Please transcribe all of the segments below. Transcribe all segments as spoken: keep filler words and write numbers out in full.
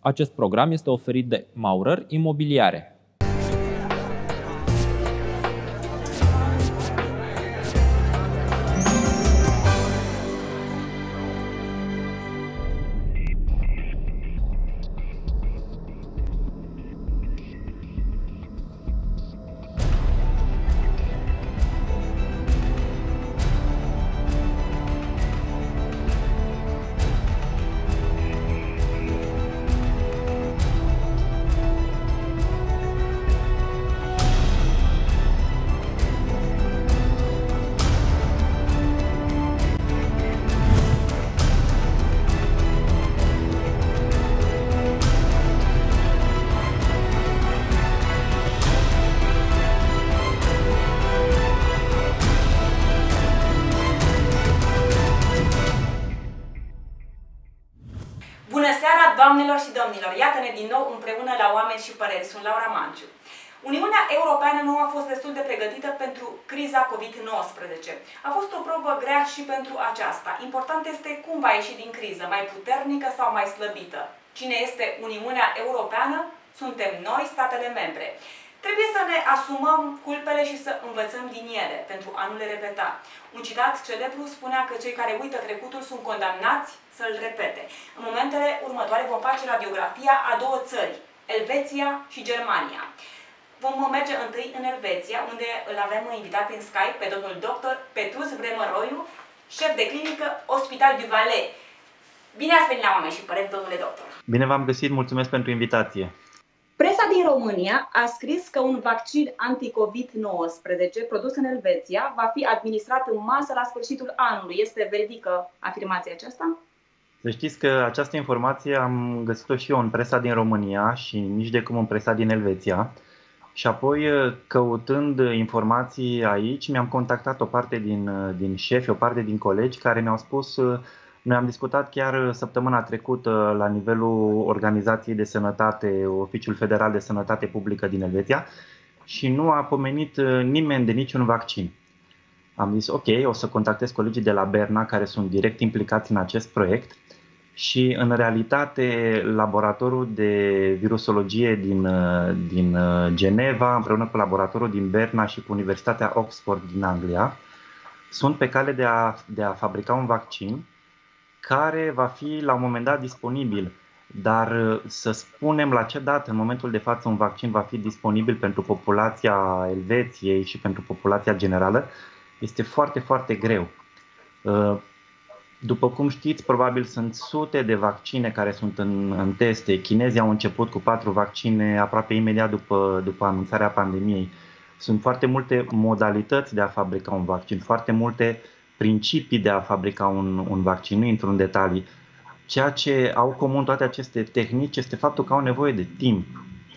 Acest program este oferit de Maurer Imobiliare. Doamnelor și domnilor, iată-ne din nou împreună la Oameni și Păreri. Sunt Laura Manciu. Uniunea Europeană nu a fost destul de pregătită pentru criza COVID nouăsprezece. A fost o probă grea și pentru aceasta. Important este cum va ieși din criză, mai puternică sau mai slăbită. Cine este Uniunea Europeană? Suntem noi, statele membre. Trebuie să ne asumăm culpele și să învățăm din ele, pentru a nu le repeta. Un citat celebru spunea că cei care uită trecutul sunt condamnați să-l repete. În momentele următoare vom face radiografia a două țări, Elveția și Germania. Vom merge întâi în Elveția, unde îl avem invitat în Skype pe domnul doctor Petrus Vremăroiu, șef de clinică Hospital du Valais. Bine ați venit la Oameni și Păreri, domnule doctor! Bine v-am găsit, mulțumesc pentru invitație! Presa din România a scris că un vaccin anti-COVID nouăsprezece produs în Elveția va fi administrat în masă la sfârșitul anului. Este veridică afirmația aceasta? Să știți că această informație am găsit-o și eu în presa din România și nici de cum în presa din Elveția. Și apoi, căutând informații aici, mi-am contactat o parte din, din șefi, o parte din colegi care mi-au spus. Noi am discutat chiar săptămâna trecută la nivelul Organizației de Sănătate, Oficiul Federal de Sănătate Publică din Elveția și nu a pomenit nimeni de niciun vaccin. Am zis ok, o să contactez colegii de la Berna care sunt direct implicați în acest proiect și în realitate laboratorul de virusologie din, din Geneva împreună cu laboratorul din Berna și cu Universitatea Oxford din Anglia sunt pe cale de a, de a fabrica un vaccin care va fi la un moment dat disponibil, dar să spunem la ce dată în momentul de față un vaccin va fi disponibil pentru populația Elveției și pentru populația generală este foarte, foarte greu. După cum știți, probabil sunt sute de vaccine care sunt în, în teste. Chinezii au început cu patru vaccine aproape imediat după, după anunțarea pandemiei. Sunt foarte multe modalități de a fabrica un vaccin, foarte multe principii de a fabrica un, un vaccin, nu intru în detalii. Ceea ce au comun toate aceste tehnici este faptul că au nevoie de timp.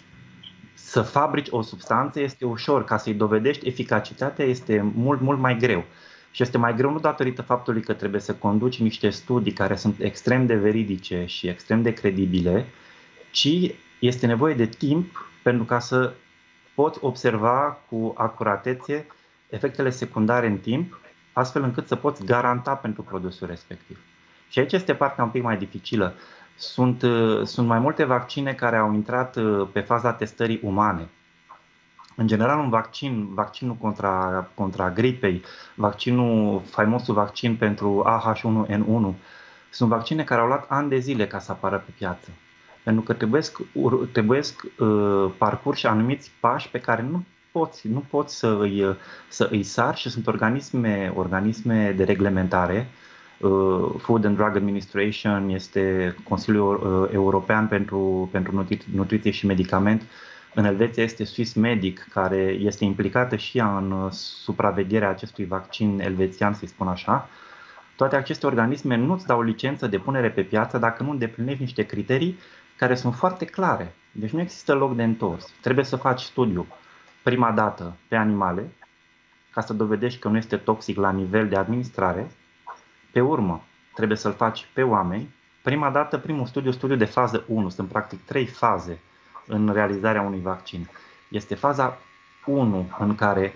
Să fabrici o substanță este ușor, ca să-i dovedești eficacitatea este mult, mult mai greu. Și este mai greu nu datorită faptului că trebuie să conduci niște studii care sunt extrem de veridice și extrem de credibile, ci este nevoie de timp pentru ca să poți observa cu acuratețe efectele secundare în timp, astfel încât să poți garanta pentru produsul respectiv. Și aici este partea un pic mai dificilă. Sunt, sunt mai multe vaccine care au intrat pe faza testării umane. În general, un vaccin, vaccinul contra, contra gripei, vaccinul, faimosul vaccin pentru A H unu N unu, sunt vaccine care au luat ani de zile ca să apară pe piață. Pentru că trebuiesc, trebuiesc uh, parcurși anumiți pași pe care nu poți, nu poți să, îi, să îi sari și sunt organisme, organisme de reglementare. Uh, Food and Drug Administration este Consiliul uh, European pentru, pentru nutri- Nutriție și Medicament. În Elveția este Swissmedic, care este implicată și ea în supravegherea acestui vaccin elvețian, să-i spun așa. Toate aceste organisme nu-ți dau licență de punere pe piață dacă nu îndeplinești niște criterii care sunt foarte clare. Deci nu există loc de întors. Trebuie să faci studiu prima dată pe animale, ca să dovedești că nu este toxic la nivel de administrare. Pe urmă, trebuie să-l faci pe oameni. Prima dată, primul studiu, studiu de fază unu. Sunt practic trei faze în realizarea unui vaccin. Este faza unu în care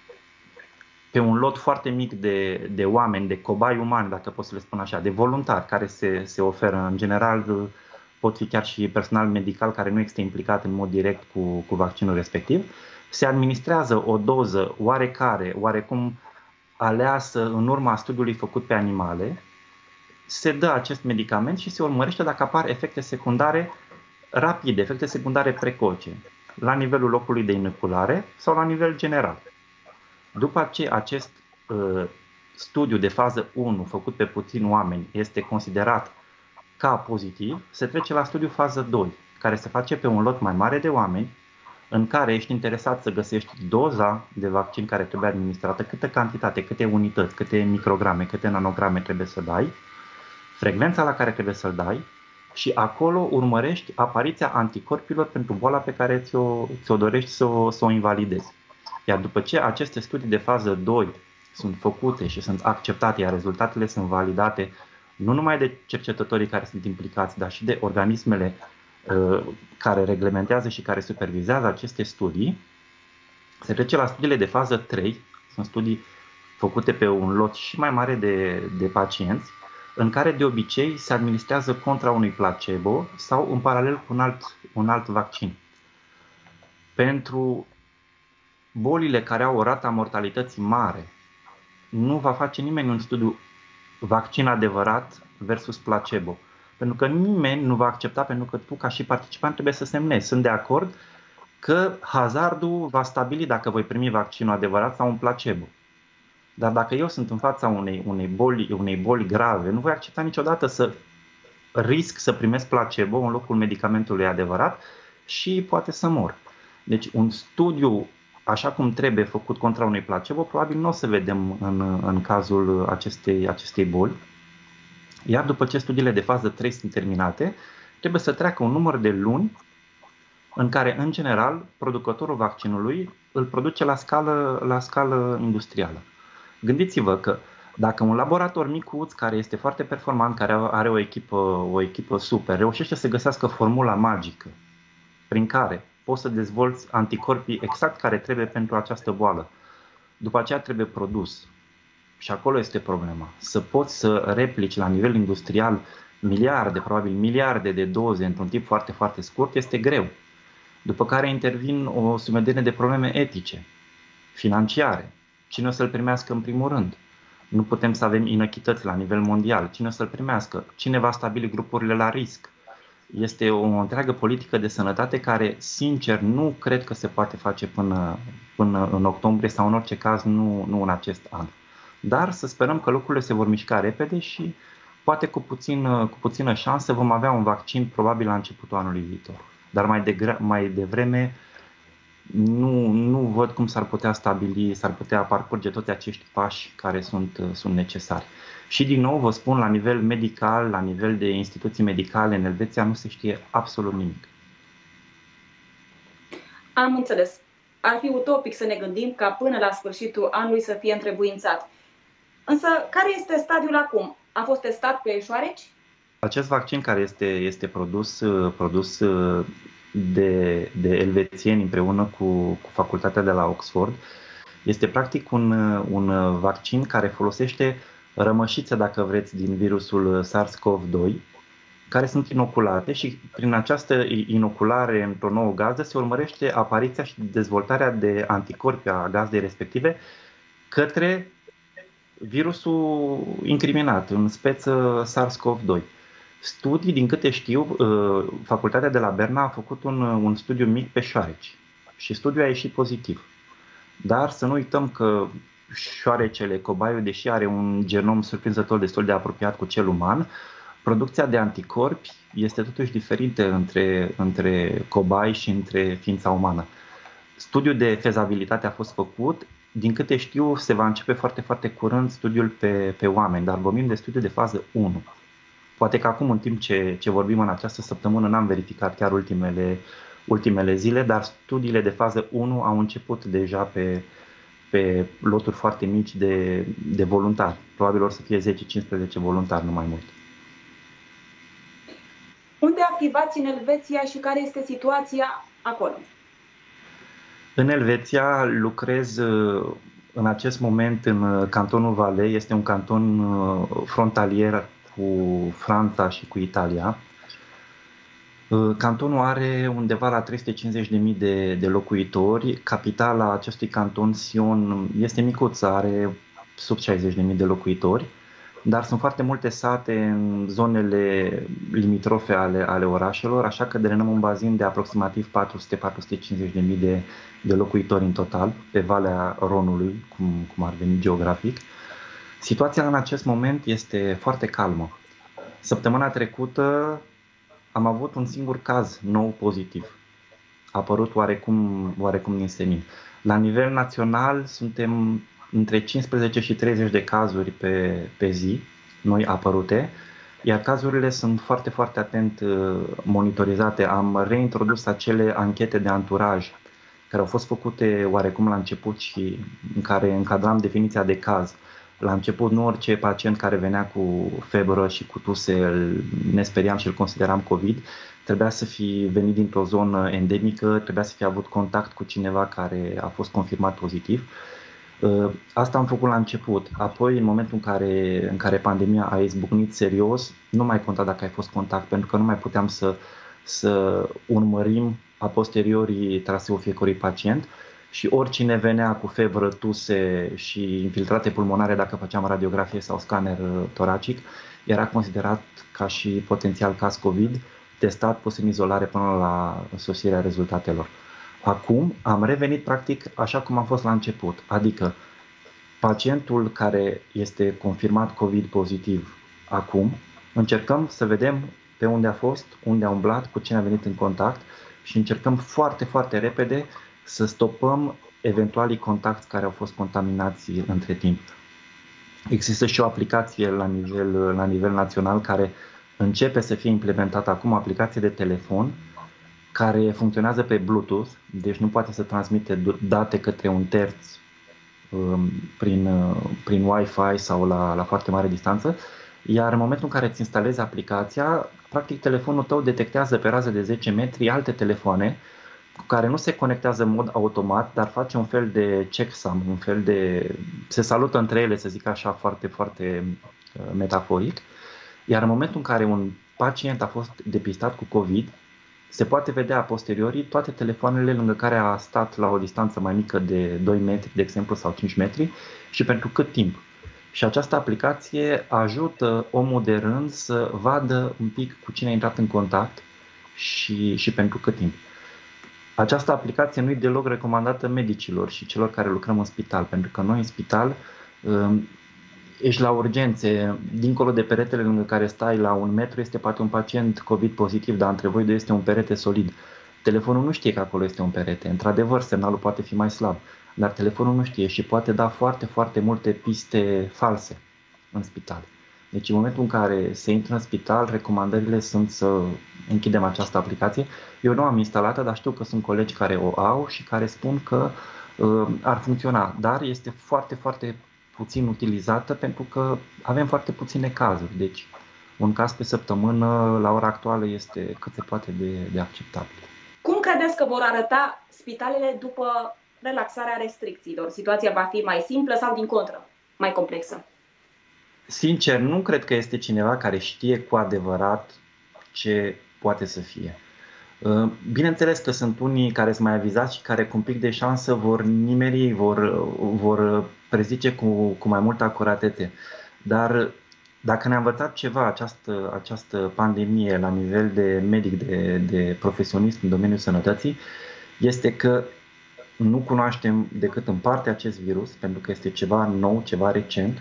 pe un lot foarte mic de, de oameni, de cobai umani, dacă pot să le spun așa, de voluntari care se, se oferă, în general pot fi chiar și personal medical care nu este implicat în mod direct cu, cu vaccinul respectiv, se administrează o doză oarecare, oarecum aleasă în urma studiului făcut pe animale, se dă acest medicament și se urmărește dacă apar efecte secundare rapide, efecte secundare precoce, la nivelul locului de inoculare sau la nivel general. După ce acest uh, studiu de fază unu făcut pe puțini oameni este considerat ca pozitiv, se trece la studiu fază doi, care se face pe un lot mai mare de oameni, în care ești interesat să găsești doza de vaccin care trebuie administrată, câtă cantitate, câte unități, câte micrograme, câte nanograme trebuie să dai, frecvența la care trebuie să-l dai și acolo urmărești apariția anticorpilor pentru boala pe care ți-o, ți-o dorești să o, să o invalidezi. Iar după ce aceste studii de fază doi sunt făcute și sunt acceptate, iar rezultatele sunt validate nu numai de cercetătorii care sunt implicați, dar și de organismele uh, care reglementează și care supervizează aceste studii, se trece la studiile de fază trei, sunt studii făcute pe un lot și mai mare de, de pacienți, în care de obicei se administrează contra unui placebo sau în paralel cu un alt, un alt vaccin. Pentru bolile care au o rată a mortalității mare, nu va face nimeni un studiu vaccin adevărat versus placebo. Pentru că nimeni nu va accepta, pentru că tu ca și participant trebuie să semnezi. Sunt de acord că hazardul va stabili dacă voi primi vaccinul adevărat sau un placebo. Dar dacă eu sunt în fața unei, unei, boli, unei boli grave, nu voi accepta niciodată să risc să primesc placebo în locul medicamentului adevărat și poate să mor. Deci un studiu așa cum trebuie făcut contra unui placebo, probabil nu o să vedem în, în cazul acestei, acestei boli. Iar după ce studiile de fază trei sunt terminate, trebuie să treacă un număr de luni în care, în general, producătorul vaccinului îl produce la scală, la scală industrială. Gândiți-vă că dacă un laborator micuț, care este foarte performant, care are o echipă, o echipă super, reușește să găsească formula magică prin care poți să dezvolți anticorpii exact care trebuie pentru această boală, după aceea trebuie produs. Și acolo este problema. Să poți să replici la nivel industrial miliarde, probabil miliarde de doze într-un timp foarte, foarte scurt, este greu. După care intervin o sumedenie de probleme etice, financiare. Cine o să-l primească în primul rând? Nu putem să avem inechități la nivel mondial. Cine o să-l primească? Cine va stabili grupurile la risc? Este o întreagă politică de sănătate care, sincer, nu cred că se poate face până, până în octombrie sau în orice caz nu, nu în acest an. Dar să sperăm că lucrurile se vor mișca repede și poate cu, puțin, cu puțină șansă vom avea un vaccin probabil la începutul anului viitor. Dar mai, de, mai devreme nu, nu văd cum s-ar putea stabili, s-ar putea parcurge toți acești pași care sunt, sunt necesari. Și din nou vă spun, la nivel medical, la nivel de instituții medicale în Elveția nu se știe absolut nimic. Am înțeles. Ar fi utopic să ne gândim ca până la sfârșitul anului să fie întrebuințat. Însă, care este stadiul acum? A fost testat pe șoareci? Acest vaccin care este, este produs, produs de, de elvețieni împreună cu, cu facultatea de la Oxford este practic un, un vaccin care folosește rămășițe, dacă vreți, din virusul SARS-CoV doi, care sunt inoculate și prin această inoculare într-o nouă gazdă se urmărește apariția și dezvoltarea de anticorpi a gazdei respective către virusul incriminat, în speță SARS-CoV doi. Studii, din câte știu, facultatea de la Berna a făcut un, un studiu mic pe șoareci și studiul a ieșit pozitiv. Dar să nu uităm că șoarecele, cobaiul, deși are un genom surprinzător destul de apropiat cu cel uman, producția de anticorpi este totuși diferită între, între cobai și între ființa umană. Studiul de fezabilitate a fost făcut, din câte știu se va începe foarte, foarte curând studiul pe, pe oameni, dar vorbim de studiu de fază unu. Poate că acum, în timp ce, ce vorbim în această săptămână, n-am verificat chiar ultimele, ultimele zile, dar studiile de fază unu au început deja pe, pe loturi foarte mici de, de voluntari. Probabil or să fie zece cincisprezece voluntari, nu mai mult. Unde activați în Elveția și care este situația acolo? În Elveția lucrez în acest moment în cantonul Valais, este un canton frontalier cu Franța și cu Italia. Cantonul are undeva la trei sute cincizeci de mii de, de locuitori. Capitala acestui canton, Sion, este micuță, are sub șaizeci de mii de locuitori, dar sunt foarte multe sate în zonele limitrofe ale, ale orașelor, așa că drenăm un bazin de aproximativ patru sute - patru sute cincizeci de mii de, de locuitori în total, pe Valea Ronului, cum, cum ar veni geografic. Situația în acest moment este foarte calmă. Săptămâna trecută am avut un singur caz nou pozitiv. A apărut oarecum, oarecum din senin. La nivel național suntem între cincisprezece și treizeci de cazuri pe, pe zi, noi apărute, iar cazurile sunt foarte, foarte atent monitorizate. Am reintrodus acele anchete de anturaj care au fost făcute oarecum la început și în care încadram definiția de caz. La început nu orice pacient care venea cu febră și cu tuse ne speriam și îl consideram COVID. Trebuia să fi venit dintr-o zonă endemică, trebuia să fi avut contact cu cineva care a fost confirmat pozitiv. Asta am făcut la început. Apoi, în momentul în care, în care pandemia a izbucnit serios, nu mai conta dacă ai fost contact, pentru că nu mai puteam să, să urmărim a posteriori traseul fiecărui pacient. Și oricine venea cu febră, tuse și infiltrate pulmonare, dacă făceam radiografie sau scanner toracic, era considerat ca și potențial caz COVID, testat, pus în izolare până la sosirea rezultatelor. Acum am revenit practic așa cum am fost la început, adică pacientul care este confirmat COVID pozitiv acum, încercăm să vedem pe unde a fost, unde a umblat, cu cine a venit în contact și încercăm foarte, foarte repede să stopăm eventualii contacti care au fost contaminați între timp. Există și o aplicație la nivel, la nivel național care începe să fie implementată acum, o aplicație de telefon care funcționează pe Bluetooth, deci nu poate să transmite date către un terț um, prin, uh, prin Wi-Fi sau la, la foarte mare distanță, iar în momentul în care îți instalezi aplicația, practic telefonul tău detectează pe rază de zece metri alte telefoane cu care nu se conectează în mod automat, dar face un fel de checksum, un fel de... se salută între ele, să zic așa, foarte, foarte metaforic. Iar în momentul în care un pacient a fost depistat cu COVID, se poate vedea a posteriori toate telefoanele lângă care a stat la o distanță mai mică de doi metri, de exemplu, sau cinci metri și pentru cât timp. Și această aplicație ajută omul de rând să vadă un pic cu cine a intrat în contact și, și pentru cât timp. Această aplicație nu e deloc recomandată medicilor și celor care lucrăm în spital, pentru că noi în spital ești la urgențe, dincolo de peretele lângă care stai la un metru este poate un pacient COVID pozitiv, dar între voi doi este un perete solid. Telefonul nu știe că acolo este un perete, într-adevăr semnalul poate fi mai slab, dar telefonul nu știe și poate da foarte, foarte multe piste false în spital. Deci în momentul în care se intră în spital, recomandările sunt să închidem această aplicație. Eu nu am instalată, dar știu că sunt colegi care o au și care spun că uh, ar funcționa, dar este foarte, foarte puțin utilizată pentru că avem foarte puține cazuri. Deci un caz pe săptămână la ora actuală este cât se poate de, de acceptabil. Cum credeți că vor arăta spitalele după relaxarea restricțiilor? Situația va fi mai simplă sau, din contră, mai complexă? Sincer, nu cred că este cineva care știe cu adevărat ce poate să fie. Bineînțeles că sunt unii care sunt mai avizați și care cu un pic de șansă vor nimeri, vor, vor prezice cu, cu mai multă acuratețe. Dar dacă ne-a învățat ceva această, această pandemie la nivel de medic, de, de profesionist în domeniul sănătății, este că nu cunoaștem decât în parte acest virus, pentru că este ceva nou, ceva recent.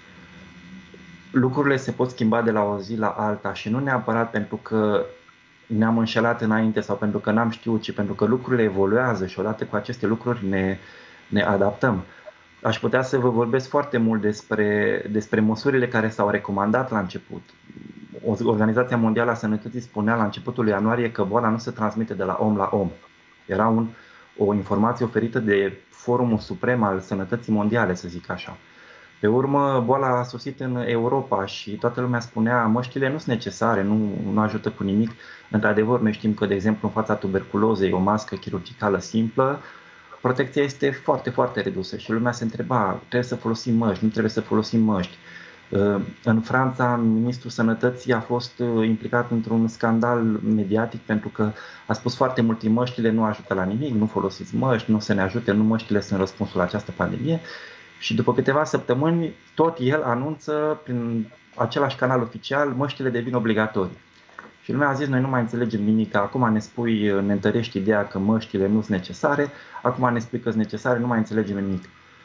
Lucrurile se pot schimba de la o zi la alta și nu neapărat pentru că ne-am înșelat înainte sau pentru că n-am știut, ci pentru că lucrurile evoluează și odată cu aceste lucruri ne, ne adaptăm. Aș putea să vă vorbesc foarte mult despre, despre măsurile care s-au recomandat la început. Organizația Mondială a Sănătății spunea la începutul lui ianuarie că boala nu se transmite de la om la om. Era un, o informație oferită de Forumul Suprem al Sănătății Mondiale, să zic așa. Pe urmă, boala a sosit în Europa și toată lumea spunea măștile nu sunt necesare, nu, nu ajută cu nimic. Într-adevăr, noi știm că, de exemplu, în fața tuberculozei, o mască chirurgicală simplă, protecția este foarte, foarte redusă și lumea se întreba, trebuie să folosim măști, nu trebuie să folosim măști. În Franța, ministrul Sănătății a fost implicat într-un scandal mediatic pentru că a spus foarte mult: măștile nu ajută la nimic, nu folosiți măști, nu o să ne ajute, nu măștile sunt răspunsul la această pandemie. Și după câteva săptămâni, tot el anunță prin același canal oficial: măștile devin obligatorii. Și lumea a zis: noi nu mai înțelegem nimic, acum ne spui, ne întărești ideea că măștile nu sunt necesare, acum ne spui că sunt necesare, nu mai înțelegem nimic.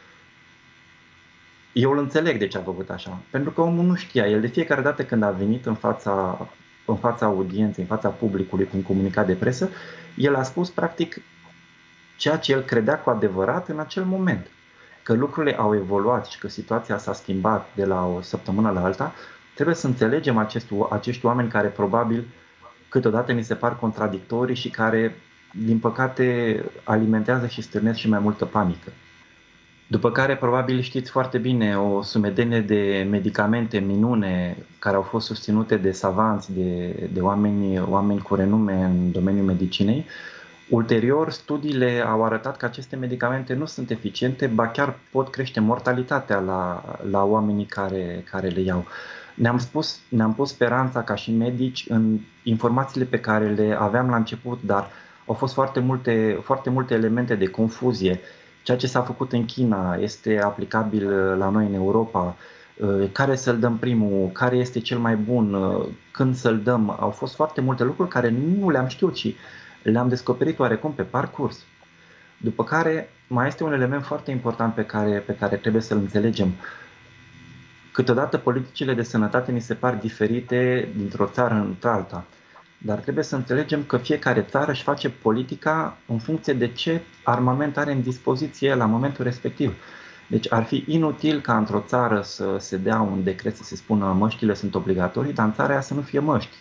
Eu îl înțeleg de ce a făcut așa, pentru că omul nu știa. El de fiecare dată când a venit în fața, în fața audienței, în fața publicului, cu un comunicat de presă, el a spus practic ceea ce el credea cu adevărat în acel moment. Că lucrurile au evoluat și că situația s-a schimbat de la o săptămână la alta, trebuie să înțelegem acești, acești oameni care probabil câteodată ni se par contradictorii și care, din păcate, alimentează și stârnesc și mai multă panică. După care, probabil știți foarte bine, o sumedenie de medicamente minune care au fost susținute de savanți, de, de oameni, oameni cu renume în domeniul medicinei. Ulterior, studiile au arătat că aceste medicamente nu sunt eficiente, ba chiar pot crește mortalitatea la, la oamenii care, care le iau. Ne-am spus, ne-am pus speranța ca și medici în informațiile pe care le aveam la început, dar au fost foarte multe, foarte multe elemente de confuzie. Ceea ce s-a făcut în China este aplicabil la noi în Europa. Care să-l dăm primul, care este cel mai bun, când să-l dăm. Au fost foarte multe lucruri care nu le-am știut și le-am descoperit oarecum pe parcurs. După care mai este un element foarte important pe care, pe care trebuie să-l înțelegem. Câteodată politicile de sănătate ni se par diferite dintr-o țară într-alta. Dar trebuie să înțelegem că fiecare țară își face politica în funcție de ce armament are în dispoziție la momentul respectiv. Deci ar fi inutil ca într-o țară să se dea un decret să se spună măștile sunt obligatorii, dar în țara aia să nu fie măști.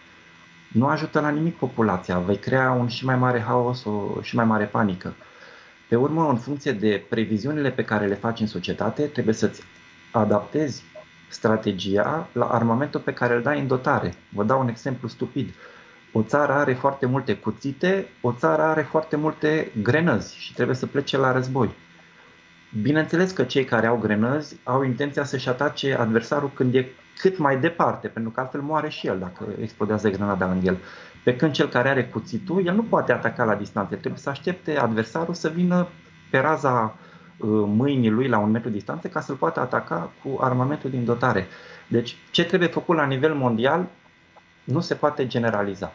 Nu ajută la nimic populația, vei crea un și mai mare haos, o și mai mare panică. Pe urmă, în funcție de previziunile pe care le faci în societate, trebuie să-ți adaptezi strategia la armamentul pe care îl dai în dotare. Vă dau un exemplu stupid. O țară are foarte multe cuțite, o țară are foarte multe grenăzi și trebuie să plece la război. Bineînțeles că cei care au grenăzi au intenția să-și atace adversarul când e cât mai departe, pentru că altfel moare și el dacă explodează grenada lângă el. Pe când cel care are cuțitul, el nu poate ataca la distanță, trebuie să aștepte adversarul să vină pe raza mâinii lui la un metru distanță ca să-l poată ataca cu armamentul din dotare. Deci ce trebuie făcut la nivel mondial nu se poate generaliza.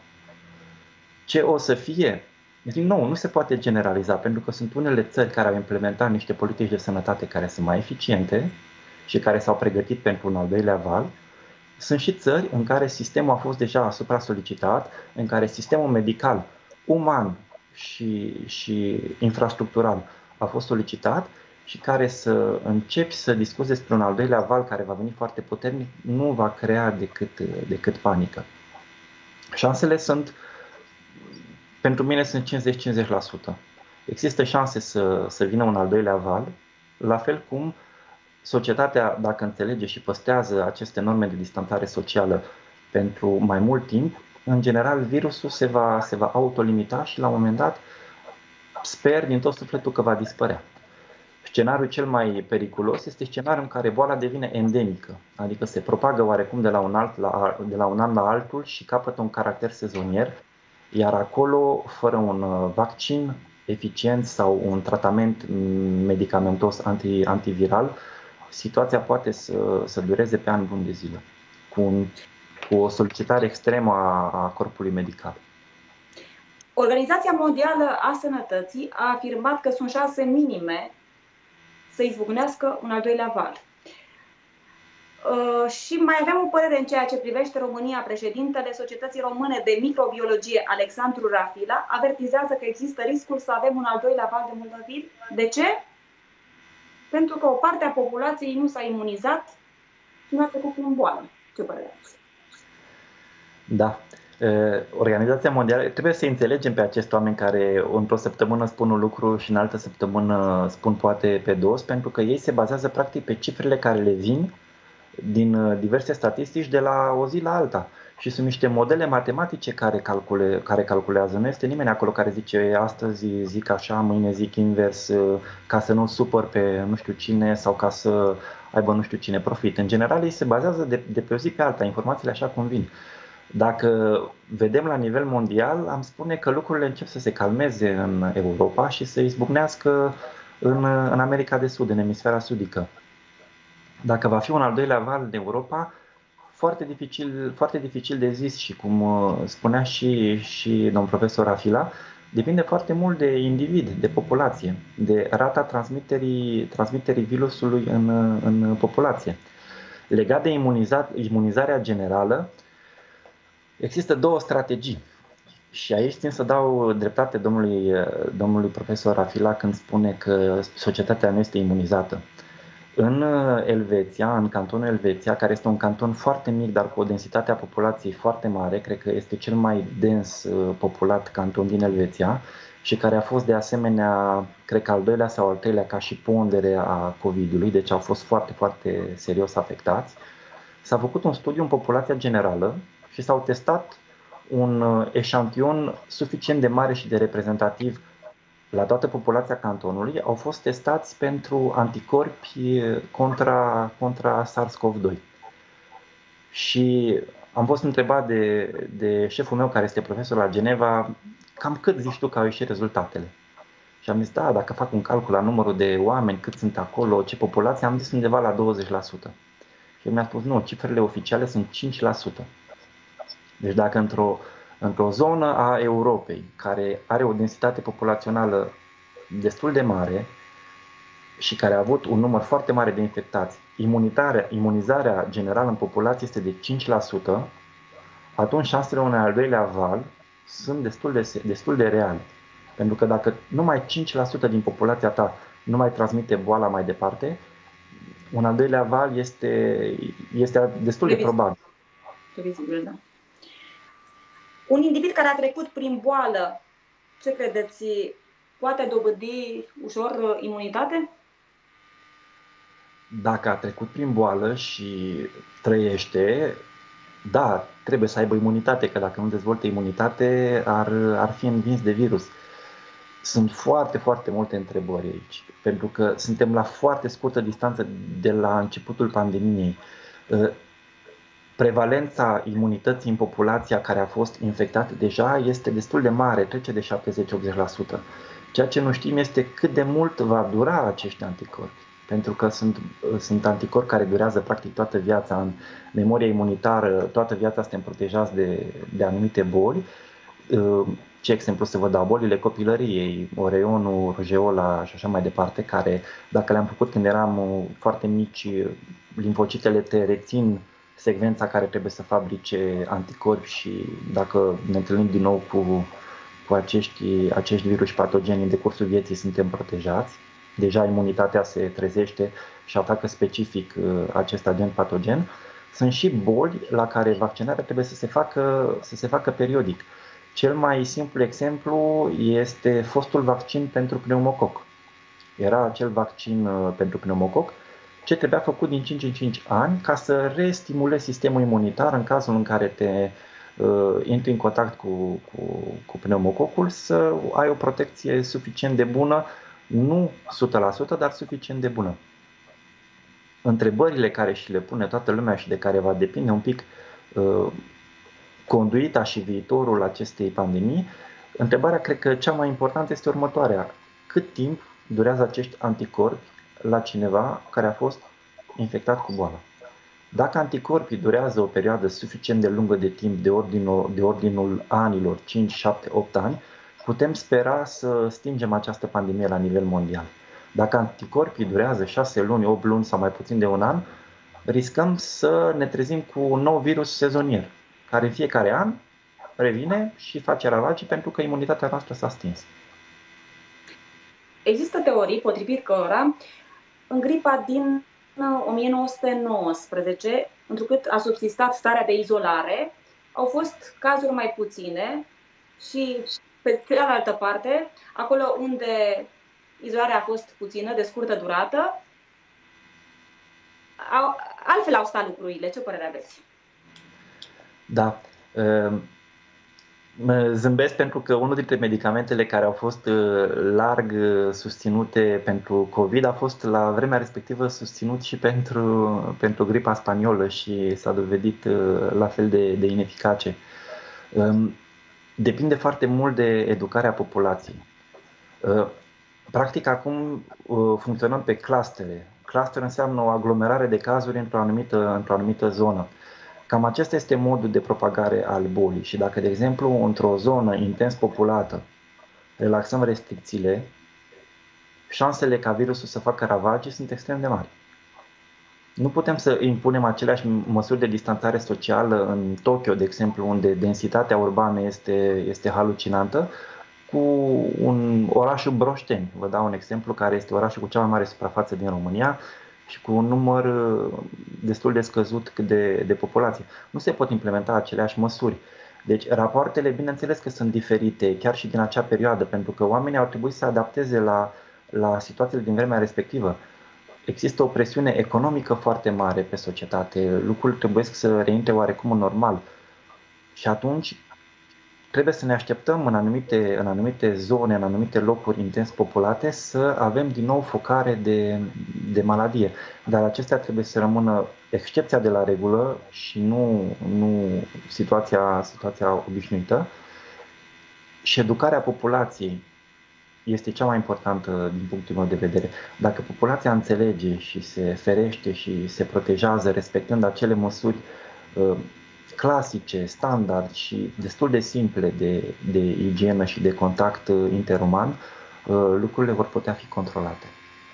Ce o să fie, din nou, nu se poate generaliza, pentru că sunt unele țări care au implementat niște politici de sănătate care sunt mai eficiente și care s-au pregătit pentru un al doilea val. Sunt și țări în care sistemul a fost deja supra-solicitat, în care sistemul medical, uman și, și infrastructural a fost solicitat și care să începi să discuți despre un al doilea val care va veni foarte puternic, nu va crea decât, decât panică. Șansele sunt, pentru mine, sunt cincizeci cincizeci la sută. Există șanse să, să vină un al doilea val, la fel cum societatea, dacă înțelege și păstrează aceste norme de distanțare socială pentru mai mult timp, în general virusul se va, se va autolimita și la un moment dat sper din tot sufletul că va dispărea. Scenariul cel mai periculos este scenariul în care boala devine endemică, adică se propagă oarecum de la un, alt la, de la un an la altul și capătă un caracter sezonier, iar acolo, fără un vaccin eficient sau un tratament medicamentos anti, antiviral, situația poate să, să dureze pe ani buni de zile, cu, un, cu o solicitare extremă a, a corpului medical. Organizația Mondială a Sănătății a afirmat că sunt șanse minime să izbucnească un al doilea val. Uh, și mai avem o părere în ceea ce privește România. Președintele Societății Române de Microbiologie, Alexandru Rafila, avertizează că există riscul să avem un al doilea val de moldovivi. De ce? Pentru că o parte a populației nu s-a imunizat și nu a trecut prin boală. Ce părere aveți? Da. Organizația Mondială, trebuie să înțelegem pe acești oameni care într-o săptămână spun un lucru și în altă săptămână spun poate pe dos, pentru că ei se bazează practic pe cifrele care le vin din diverse statistici de la o zi la alta. și sunt niște modele matematice care, calcule, care calculează. Nu este nimeni acolo care zice astăzi zic așa, mâine zic invers, ca să nu supăr pe nu știu cine sau ca să aibă nu știu cine profit. În general ei se bazează de, de pe o zi pe alta, informațiile așa cum vin. Dacă vedem la nivel mondial, am spune că lucrurile încep să se calmeze în Europa și să izbucnească în, în America de Sud, în emisfera sudică. Dacă va fi un al doilea val de Europa, foarte dificil, foarte dificil de zis și cum spunea și, și domn profesor Afila, depinde foarte mult de individ, de populație, de rata transmiterii, transmiterii virusului în, în populație. Legat de imuniza, imunizarea generală, există două strategii. Și aici țin să dau dreptate domnului, domnului profesor Afila când spune că societatea nu este imunizată. În Elveția, în cantonul Elveția, care este un canton foarte mic, dar cu o densitate a populației foarte mare, cred că este cel mai dens populat canton din Elveția și care a fost de asemenea, cred că al doilea sau al treilea ca și pondere a COVID-ului, deci au fost foarte, foarte serios afectați. S-a făcut un studiu în populația generală și s-au testat un eșantion suficient de mare și de reprezentativ la toată populația cantonului, au fost testați pentru anticorpi contra, contra SARS-CoV doi. Și am fost întrebat de, de șeful meu, care este profesor la Geneva, cam cât zici tu că au ieșit rezultatele? Și am zis, da, dacă fac un calcul la numărul de oameni, cât sunt acolo, ce populație, am zis undeva la douăzeci la sută. Și el mi-a spus, nu, cifrele oficiale sunt cinci la sută. Deci dacă într-o, într-o zonă a Europei, care are o densitate populațională destul de mare și care a avut un număr foarte mare de infectați, imunizarea, imunizarea generală în populație este de cinci la sută, atunci șansele unui al doilea val sunt destul de, destul de reale. Pentru că dacă numai cinci la sută din populația ta nu mai transmite boala mai departe, un al doilea val este, este destul de probabil. Previzibil, da. Un individ care a trecut prin boală, ce credeți, poate dobândi ușor imunitate? Dacă a trecut prin boală și trăiește, da, trebuie să aibă imunitate, că dacă nu dezvoltă imunitate, ar, ar fi învins de virus. Sunt foarte, foarte multe întrebări aici, pentru că suntem la foarte scurtă distanță de la începutul pandemiei. Prevalența imunității în populația care a fost infectată deja este destul de mare, trece de șaptezeci-optzeci la sută. Ceea ce nu știm este cât de mult va dura acești anticorpi, pentru că sunt, sunt anticorpi care durează practic toată viața în memoria imunitară, toată viața suntem protejați de, de anumite boli. Ce exemplu să vă dau? Bolile copilăriei, oreonul, rujeola și așa mai departe, care dacă le-am făcut când eram foarte mici, limfocitele te rețin secvența care trebuie să fabrice anticorpi și dacă ne întâlnim din nou cu, cu acești, acești virus patogeni în decursul vieții suntem protejați. Deja imunitatea se trezește și atacă specific acest agent patogen. Sunt și boli la care vaccinarea trebuie să se facă, să se facă periodic. Cel mai simplu exemplu este fostul vaccin pentru pneumococ. Era acel vaccin pentru pneumococ ce trebuia făcut din cinci în cinci ani ca să restimulezi sistemul imunitar în cazul în care te uh, intri în contact cu, cu, cu pneumococul, să ai o protecție suficient de bună, nu o sută la sută, dar suficient de bună. Întrebările care și le pune toată lumea și de care va depinde un pic uh, conduita și viitorul acestei pandemii, întrebarea cred că cea mai importantă este următoarea. Cât timp durează acești anticorpi la cineva care a fost infectat cu boala? Dacă anticorpii durează o perioadă suficient de lungă de timp, de ordinul, de ordinul anilor, cinci, șapte, opt ani, putem spera să stingem această pandemie la nivel mondial. Dacă anticorpii durează șase luni, opt luni sau mai puțin de un an, riscăm să ne trezim cu un nou virus sezonier, care în fiecare an revine și face ravagii pentru că imunitatea noastră s-a stins. Există teorii potrivit cărora în gripa din o mie nouă sute nouăsprezece, întrucât a subsistat starea de izolare, au fost cazuri mai puține și pe cealaltă parte, acolo unde izolarea a fost puțină, de scurtă durată, au, altfel au stat lucrurile. Ce părere aveți? Da. Mă zâmbesc pentru că unul dintre medicamentele care au fost larg susținute pentru COVID a fost la vremea respectivă susținut și pentru, pentru gripa spaniolă și s-a dovedit la fel de, de ineficace. Depinde foarte mult de educarea populației. Practic acum funcționăm pe clustere. Cluster înseamnă o aglomerare de cazuri într-o anumită, într-o anumită zonă. Cam acesta este modul de propagare al bolii și dacă, de exemplu, într-o zonă intens populată relaxăm restricțiile, șansele ca virusul să facă ravagii sunt extrem de mari. Nu putem să impunem aceleași măsuri de distanțare socială în Tokyo, de exemplu, unde densitatea urbană este, este halucinantă, cu un orașul Broșteni. Vă dau un exemplu, care este orașul cu cea mai mare suprafață din România și cu un număr destul de scăzut de, de populație. Nu se pot implementa aceleași măsuri. Deci rapoartele, bineînțeles că sunt diferite, chiar și din acea perioadă, pentru că oamenii au trebuit să se adapteze la, la situațiile din vremea respectivă. Există o presiune economică foarte mare pe societate, lucrurile trebuie să reintre oarecum în normal. Și atunci trebuie să ne așteptăm în anumite, în anumite zone, în anumite locuri intens populate, să avem din nou focare de, de maladie. Dar acestea trebuie să rămână excepția de la regulă și nu, nu situația, situația obișnuită. Și educarea populației este cea mai importantă din punctul meu de vedere. Dacă populația înțelege și se ferește și se protejează respectând acele măsuri uh, clasice, standard și destul de simple de, de igienă și de contact interuman, uh, lucrurile vor putea fi controlate.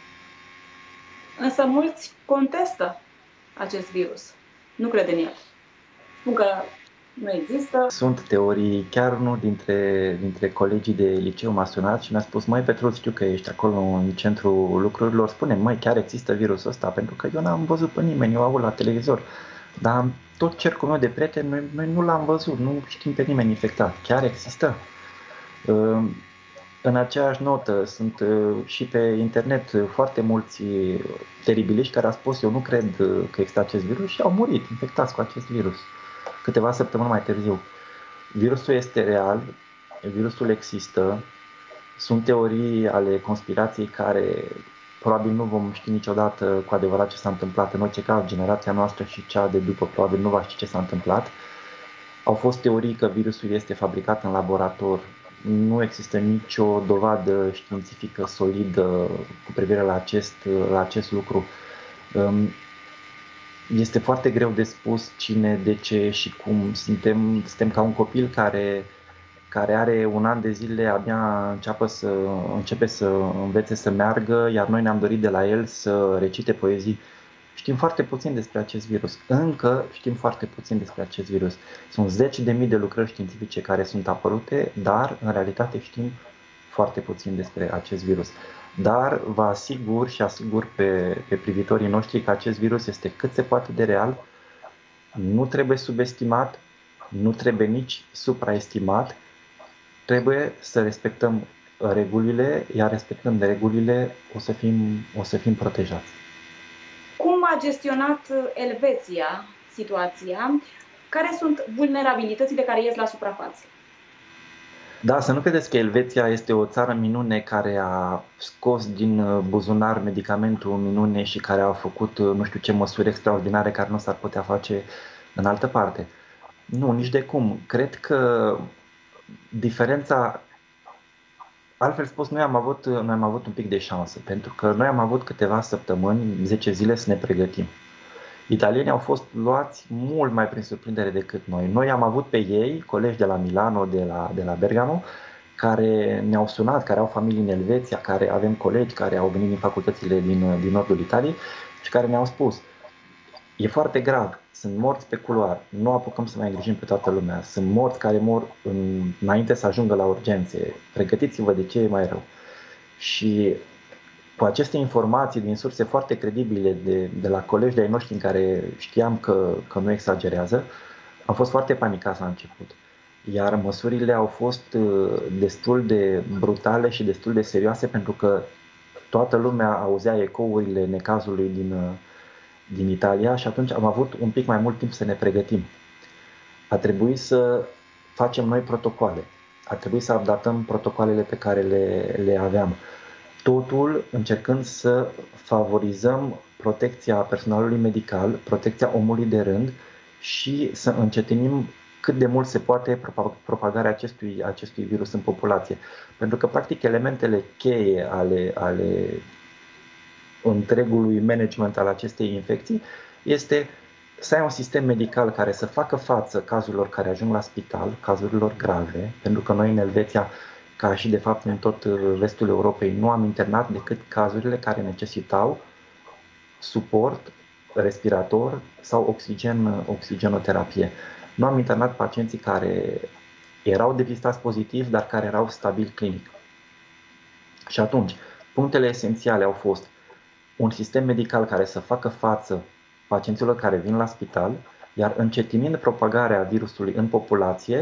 Însă mulți contestă acest virus. Nu cred în el. Spun că nu există. Sunt teorii, chiar unul dintre, dintre colegii de liceu m-a sunat și mi-a spus: măi Petruț, știu că ești acolo în centrul lucrurilor, spune-mi, măi, chiar există virusul ăsta? Pentru că eu n-am văzut pe nimeni, eu aud la televizor. Dar tot cercul meu de prieteni, noi, noi nu l-am văzut, nu știm pe nimeni infectat. Chiar există? În aceeași notă sunt și pe internet foarte mulți teribiliști care au spus: eu nu cred că există acest virus și au murit infectați cu acest virus câteva săptămâni mai târziu. Virusul este real, virusul există, sunt teorii ale conspirației care probabil nu vom ști niciodată cu adevărat ce s-a întâmplat. În orice caz, generația noastră și cea de după probabil nu va ști ce s-a întâmplat. Au fost teorii că virusul este fabricat în laborator. Nu există nicio dovadă științifică solidă cu privire la acest, la acest lucru. Este foarte greu de spus cine, de ce și cum. Suntem, suntem ca un copil care, care are un an de zile, abia începe să, începe să învețe să meargă, iar noi ne-am dorit de la el să recite poezii. Știm foarte puțin despre acest virus. Încă știm foarte puțin despre acest virus. Sunt zeci de mii de lucrări științifice care sunt apărute, dar în realitate știm foarte puțin despre acest virus. Dar vă asigur și asigur pe, pe privitorii noștri că acest virus este cât se poate de real, nu trebuie subestimat, nu trebuie nici supraestimat, trebuie să respectăm regulile, iar respectând regulile o să fim, o să fim protejați. Cum a gestionat Elveția situația? Care sunt vulnerabilitățile care ies la suprafață? Da, să nu credeți că Elveția este o țară minune care a scos din buzunar medicamentul minune și care a făcut nu știu ce măsuri extraordinare care nu s-ar putea face în altă parte. Nu, nici de cum. Cred că diferența, altfel spus, noi am avut, noi am avut un pic de șansă, pentru că noi am avut câteva săptămâni, zece zile să ne pregătim. Italienii au fost luați mult mai prin surprindere decât noi. Noi am avut pe ei, colegi de la Milano, de la, de la Bergamo, care ne-au sunat, care au familii în Elveția, care avem colegi care au venit din facultățile din, din nordul Italiei și care ne-au spus: e foarte grav, sunt morți pe culoar, nu apucăm să mai îngrijim pe toată lumea, sunt morți care mor în, înainte să ajungă la urgențe, pregătiți-vă de ce e mai rău. Și cu aceste informații din surse foarte credibile de, de la colegi de ai noștri în care știam că, că nu exagerează, am fost foarte panicați la început. Iar măsurile au fost destul de brutale și destul de serioase, pentru că toată lumea auzea ecourile necazului din, din Italia și atunci am avut un pic mai mult timp să ne pregătim. a trebuit să facem noi protocoale, a trebuit să updatăm protocoalele pe care le, le aveam. Totul încercând să favorizăm protecția personalului medical, protecția omului de rând și să încetinim cât de mult se poate propagarea acestui, acestui virus în populație. Pentru că, practic, elementele cheie ale, ale întregului management al acestei infecții este să ai un sistem medical care să facă față cazurilor care ajung la spital, cazurilor grave, pentru că noi în Elveția, ca și de fapt în tot vestul Europei, nu am internat decât cazurile care necesitau suport respirator sau oxigen, oxigenoterapie. Nu am internat pacienții care erau depistați pozitiv, dar care erau stabili clinic. Și atunci, punctele esențiale au fost un sistem medical care să facă față pacienților care vin la spital, iar încetinind propagarea virusului în populație,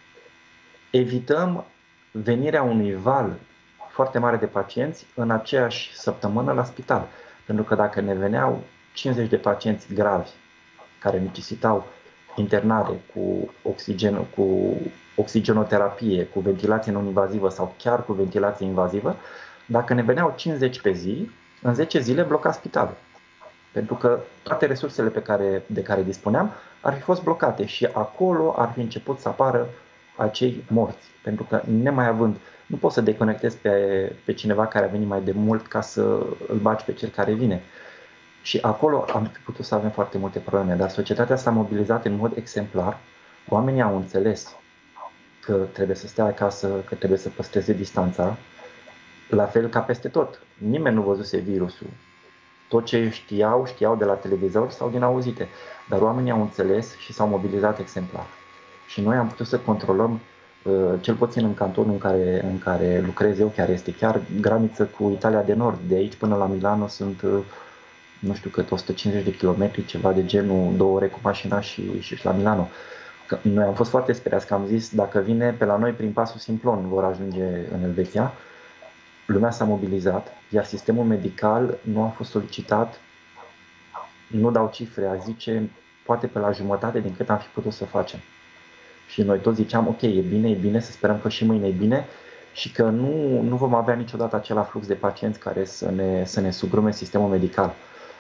evităm venirea unui val foarte mare de pacienți în aceeași săptămână la spital. Pentru că dacă ne veneau cincizeci de pacienți gravi care necesitau internare cu, oxigen, cu oxigenoterapie, cu ventilație non-invazivă sau chiar cu ventilație invazivă, dacă ne veneau cincizeci pe zi, în zece zile bloca spitalul. Pentru că toate resursele pe care, de care dispuneam ar fi fost blocate și acolo ar fi început să apară acei morți. Pentru că nemai având, nu poți să deconectezi pe, pe cineva care a venit mai de mult ca să îl bagi pe cel care vine. Și acolo am fi putut să avem foarte multe probleme, dar societatea s-a mobilizat în mod exemplar, oamenii au înțeles că trebuie să stea acasă, că trebuie să păstreze distanța, la fel ca peste tot. Nimeni nu văzuse virusul. Tot ce știau, știau de la televizor sau din auzite, dar oamenii au înțeles și s-au mobilizat exemplar. Și noi am putut să controlăm, cel puțin în cantonul în care, în care lucrez eu, care este chiar graniță cu Italia de Nord. De aici până la Milano sunt, nu știu cât, o sută cincizeci de kilometri, ceva de genul, două ore cu mașina și, și la Milano. Că noi am fost foarte speriați, că am zis, dacă vine pe la noi prin pasul Simplon vor ajunge în Elveția. Lumea s-a mobilizat, iar sistemul medical nu a fost solicitat, nu dau cifre, a zice, poate pe la jumătate din cât am fi putut să facem. Și noi toți ziceam, ok, e bine, e bine, să sperăm că și mâine e bine și că nu, nu vom avea niciodată acela flux de pacienți care să ne, să ne sugrume sistemul medical.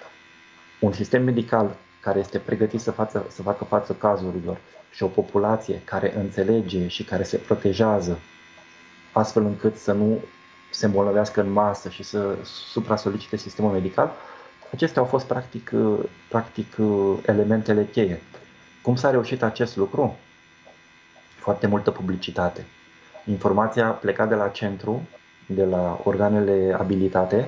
Un sistem medical care este pregătit să, față, să facă față cazurilor și o populație care înțelege și care se protejează astfel încât să nu se îmbolnăvească în masă și să supra-solicite sistemul medical, acestea au fost practic, practic elementele cheie. Cum s-a reușit acest lucru? Foarte multă publicitate. Informația pleca de la centru, de la organele abilitate.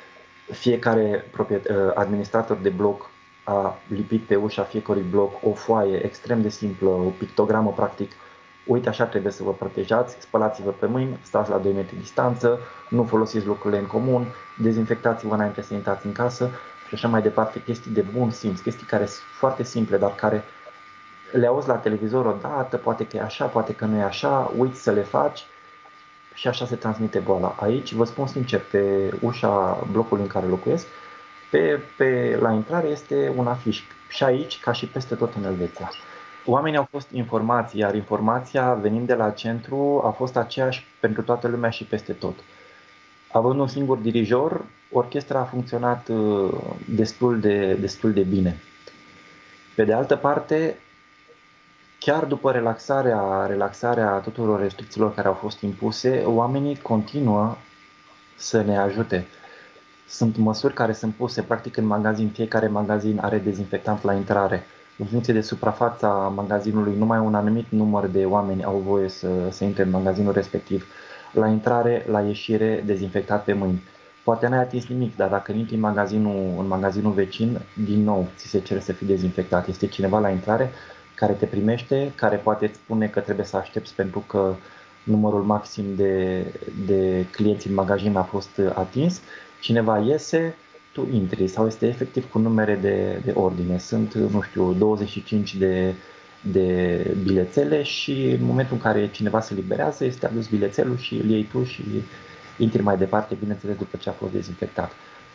Fiecare administrator de bloc a lipit pe ușa fiecărui bloc o foaie extrem de simplă, o pictogramă practic. Uite, așa trebuie să vă protejați, spălați-vă pe mâini, stați la doi metri distanță, nu folosiți lucrurile în comun, dezinfectați-vă înainte să intrați în casă și așa mai departe, chestii de bun simț, chestii care sunt foarte simple, dar care le auzi la televizor odată, poate că e așa, poate că nu e așa, uiți să le faci și așa se transmite boala. Aici, vă spun sincer, pe ușa blocului în care locuiesc, pe, pe, la intrare este un afiș și aici, ca și peste tot în Elveția. Oamenii au fost informați, iar informația venind de la centru a fost aceeași pentru toată lumea și peste tot. Având un singur dirijor, orchestra a funcționat destul de, destul de bine. Pe de altă parte, chiar după relaxarea, relaxarea tuturor restricțiilor care au fost impuse, oamenii continuă să ne ajute. Sunt măsuri care sunt puse practic în magazin, fiecare magazin are dezinfectant la intrare. În funcție de suprafața magazinului, numai un anumit număr de oameni au voie să, să intre în magazinul respectiv. La intrare, la ieșire, dezinfectat pe mâini. Poate n-ai atins nimic, dar dacă intri în magazinul, în magazinul vecin, din nou ți se cere să fii dezinfectat. Este cineva la intrare care te primește, care poate îți spune că trebuie să aștepți pentru că numărul maxim de, de clienți în magazin a fost atins. Cineva iese, tu intri sau este efectiv cu numere de, de ordine. Sunt, nu știu, douăzeci și cinci de, de bilețele și în momentul în care cineva se liberează, este adus bilețelul și îl iei tu și intri mai departe, bineînțeles, după ce a fost dezinfectat.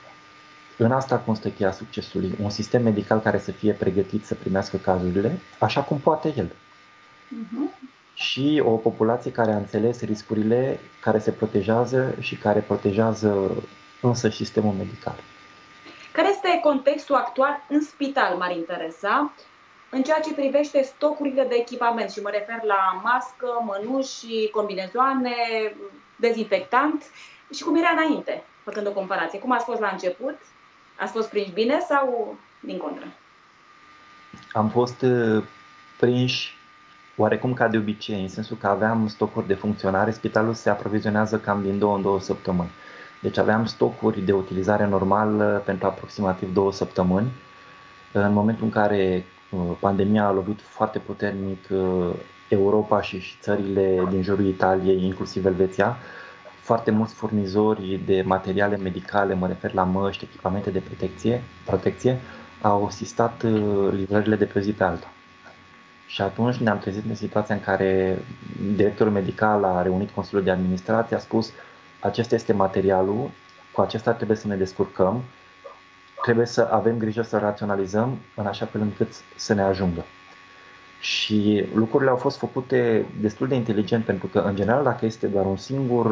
În asta constă cheia succesului. Un sistem medical care să fie pregătit să primească cazurile, așa cum poate el. Uh-huh. și o populație care a înțeles riscurile, care se protejează și care protejează însă sistemul medical. Care este contextul actual în spital, m-ar interesa, în ceea ce privește stocurile de echipament? Și mă refer la mască, mănuși, combinezoane, dezinfectant și cum era înainte, făcând o comparație. Cum ați fost la început? Ați fost prinși bine sau din contră? Am fost prinși oarecum ca de obicei, în sensul că aveam stocuri de funcționare. Spitalul se aprovizionează cam din două în două săptămâni. Deci aveam stocuri de utilizare normală pentru aproximativ două săptămâni. În momentul în care pandemia a lovit foarte puternic Europa și țările din jurul Italiei, inclusiv Elveția, foarte mulți furnizori de materiale medicale, mă refer la măști, echipamente de protecție, protecție au asistat livrările de pe zi pe alta. Și atunci ne-am trezit în situația în care directorul medical a reunit Consiliul de Administrație, a spus: acesta este materialul, cu acesta trebuie să ne descurcăm, trebuie să avem grijă să raționalizăm în așa fel încât să ne ajungă. Și lucrurile au fost făcute destul de inteligent, pentru că, în general, dacă este doar un singur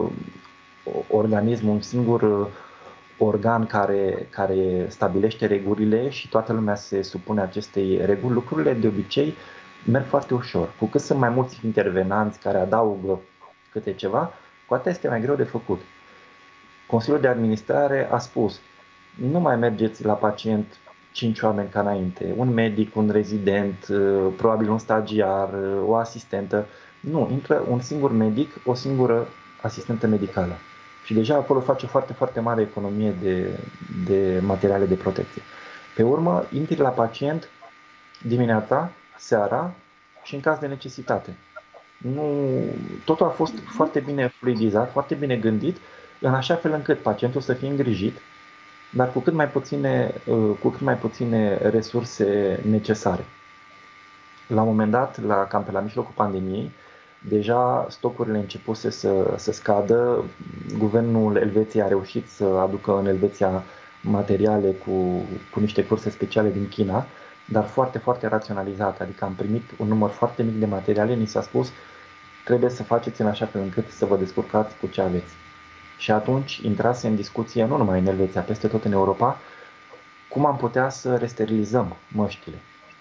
organism, un singur organ care, care stabilește regulile și toată lumea se supune acestei reguli, lucrurile de obicei merg foarte ușor. Cu cât sunt mai mulți intervenanți care adaugă câte ceva, cu atât este mai greu de făcut. Consiliul de Administrare a spus: nu mai mergeți la pacient cinci oameni ca înainte, un medic, un rezident, probabil un stagiar, o asistentă. Nu, intră un singur medic, o singură asistentă medicală. Și deja acolo face foarte, foarte mare economie de, de materiale de protecție. Pe urmă, intri la pacient dimineața, seara și în caz de necesitate. Nu, totul a fost foarte bine fluidizat, foarte bine gândit, în așa fel încât pacientul să fie îngrijit, dar cu cât mai puține, cu cât mai puține resurse necesare. La un moment dat, la, cam pe la mijlocul pandemiei, deja stocurile începuse să, să scadă. Guvernul Elveției a reușit să aducă în Elveția materiale cu, cu niște curse speciale din China, dar foarte, foarte raționalizate. Adică am primit un număr foarte mic de materiale, ni s-a spus: trebuie să faceți în așa fel încât să vă descurcați cu ce aveți. Și atunci intrase în discuție, nu numai în Elveția, peste tot în Europa, cum am putea să resterilizăm măștile.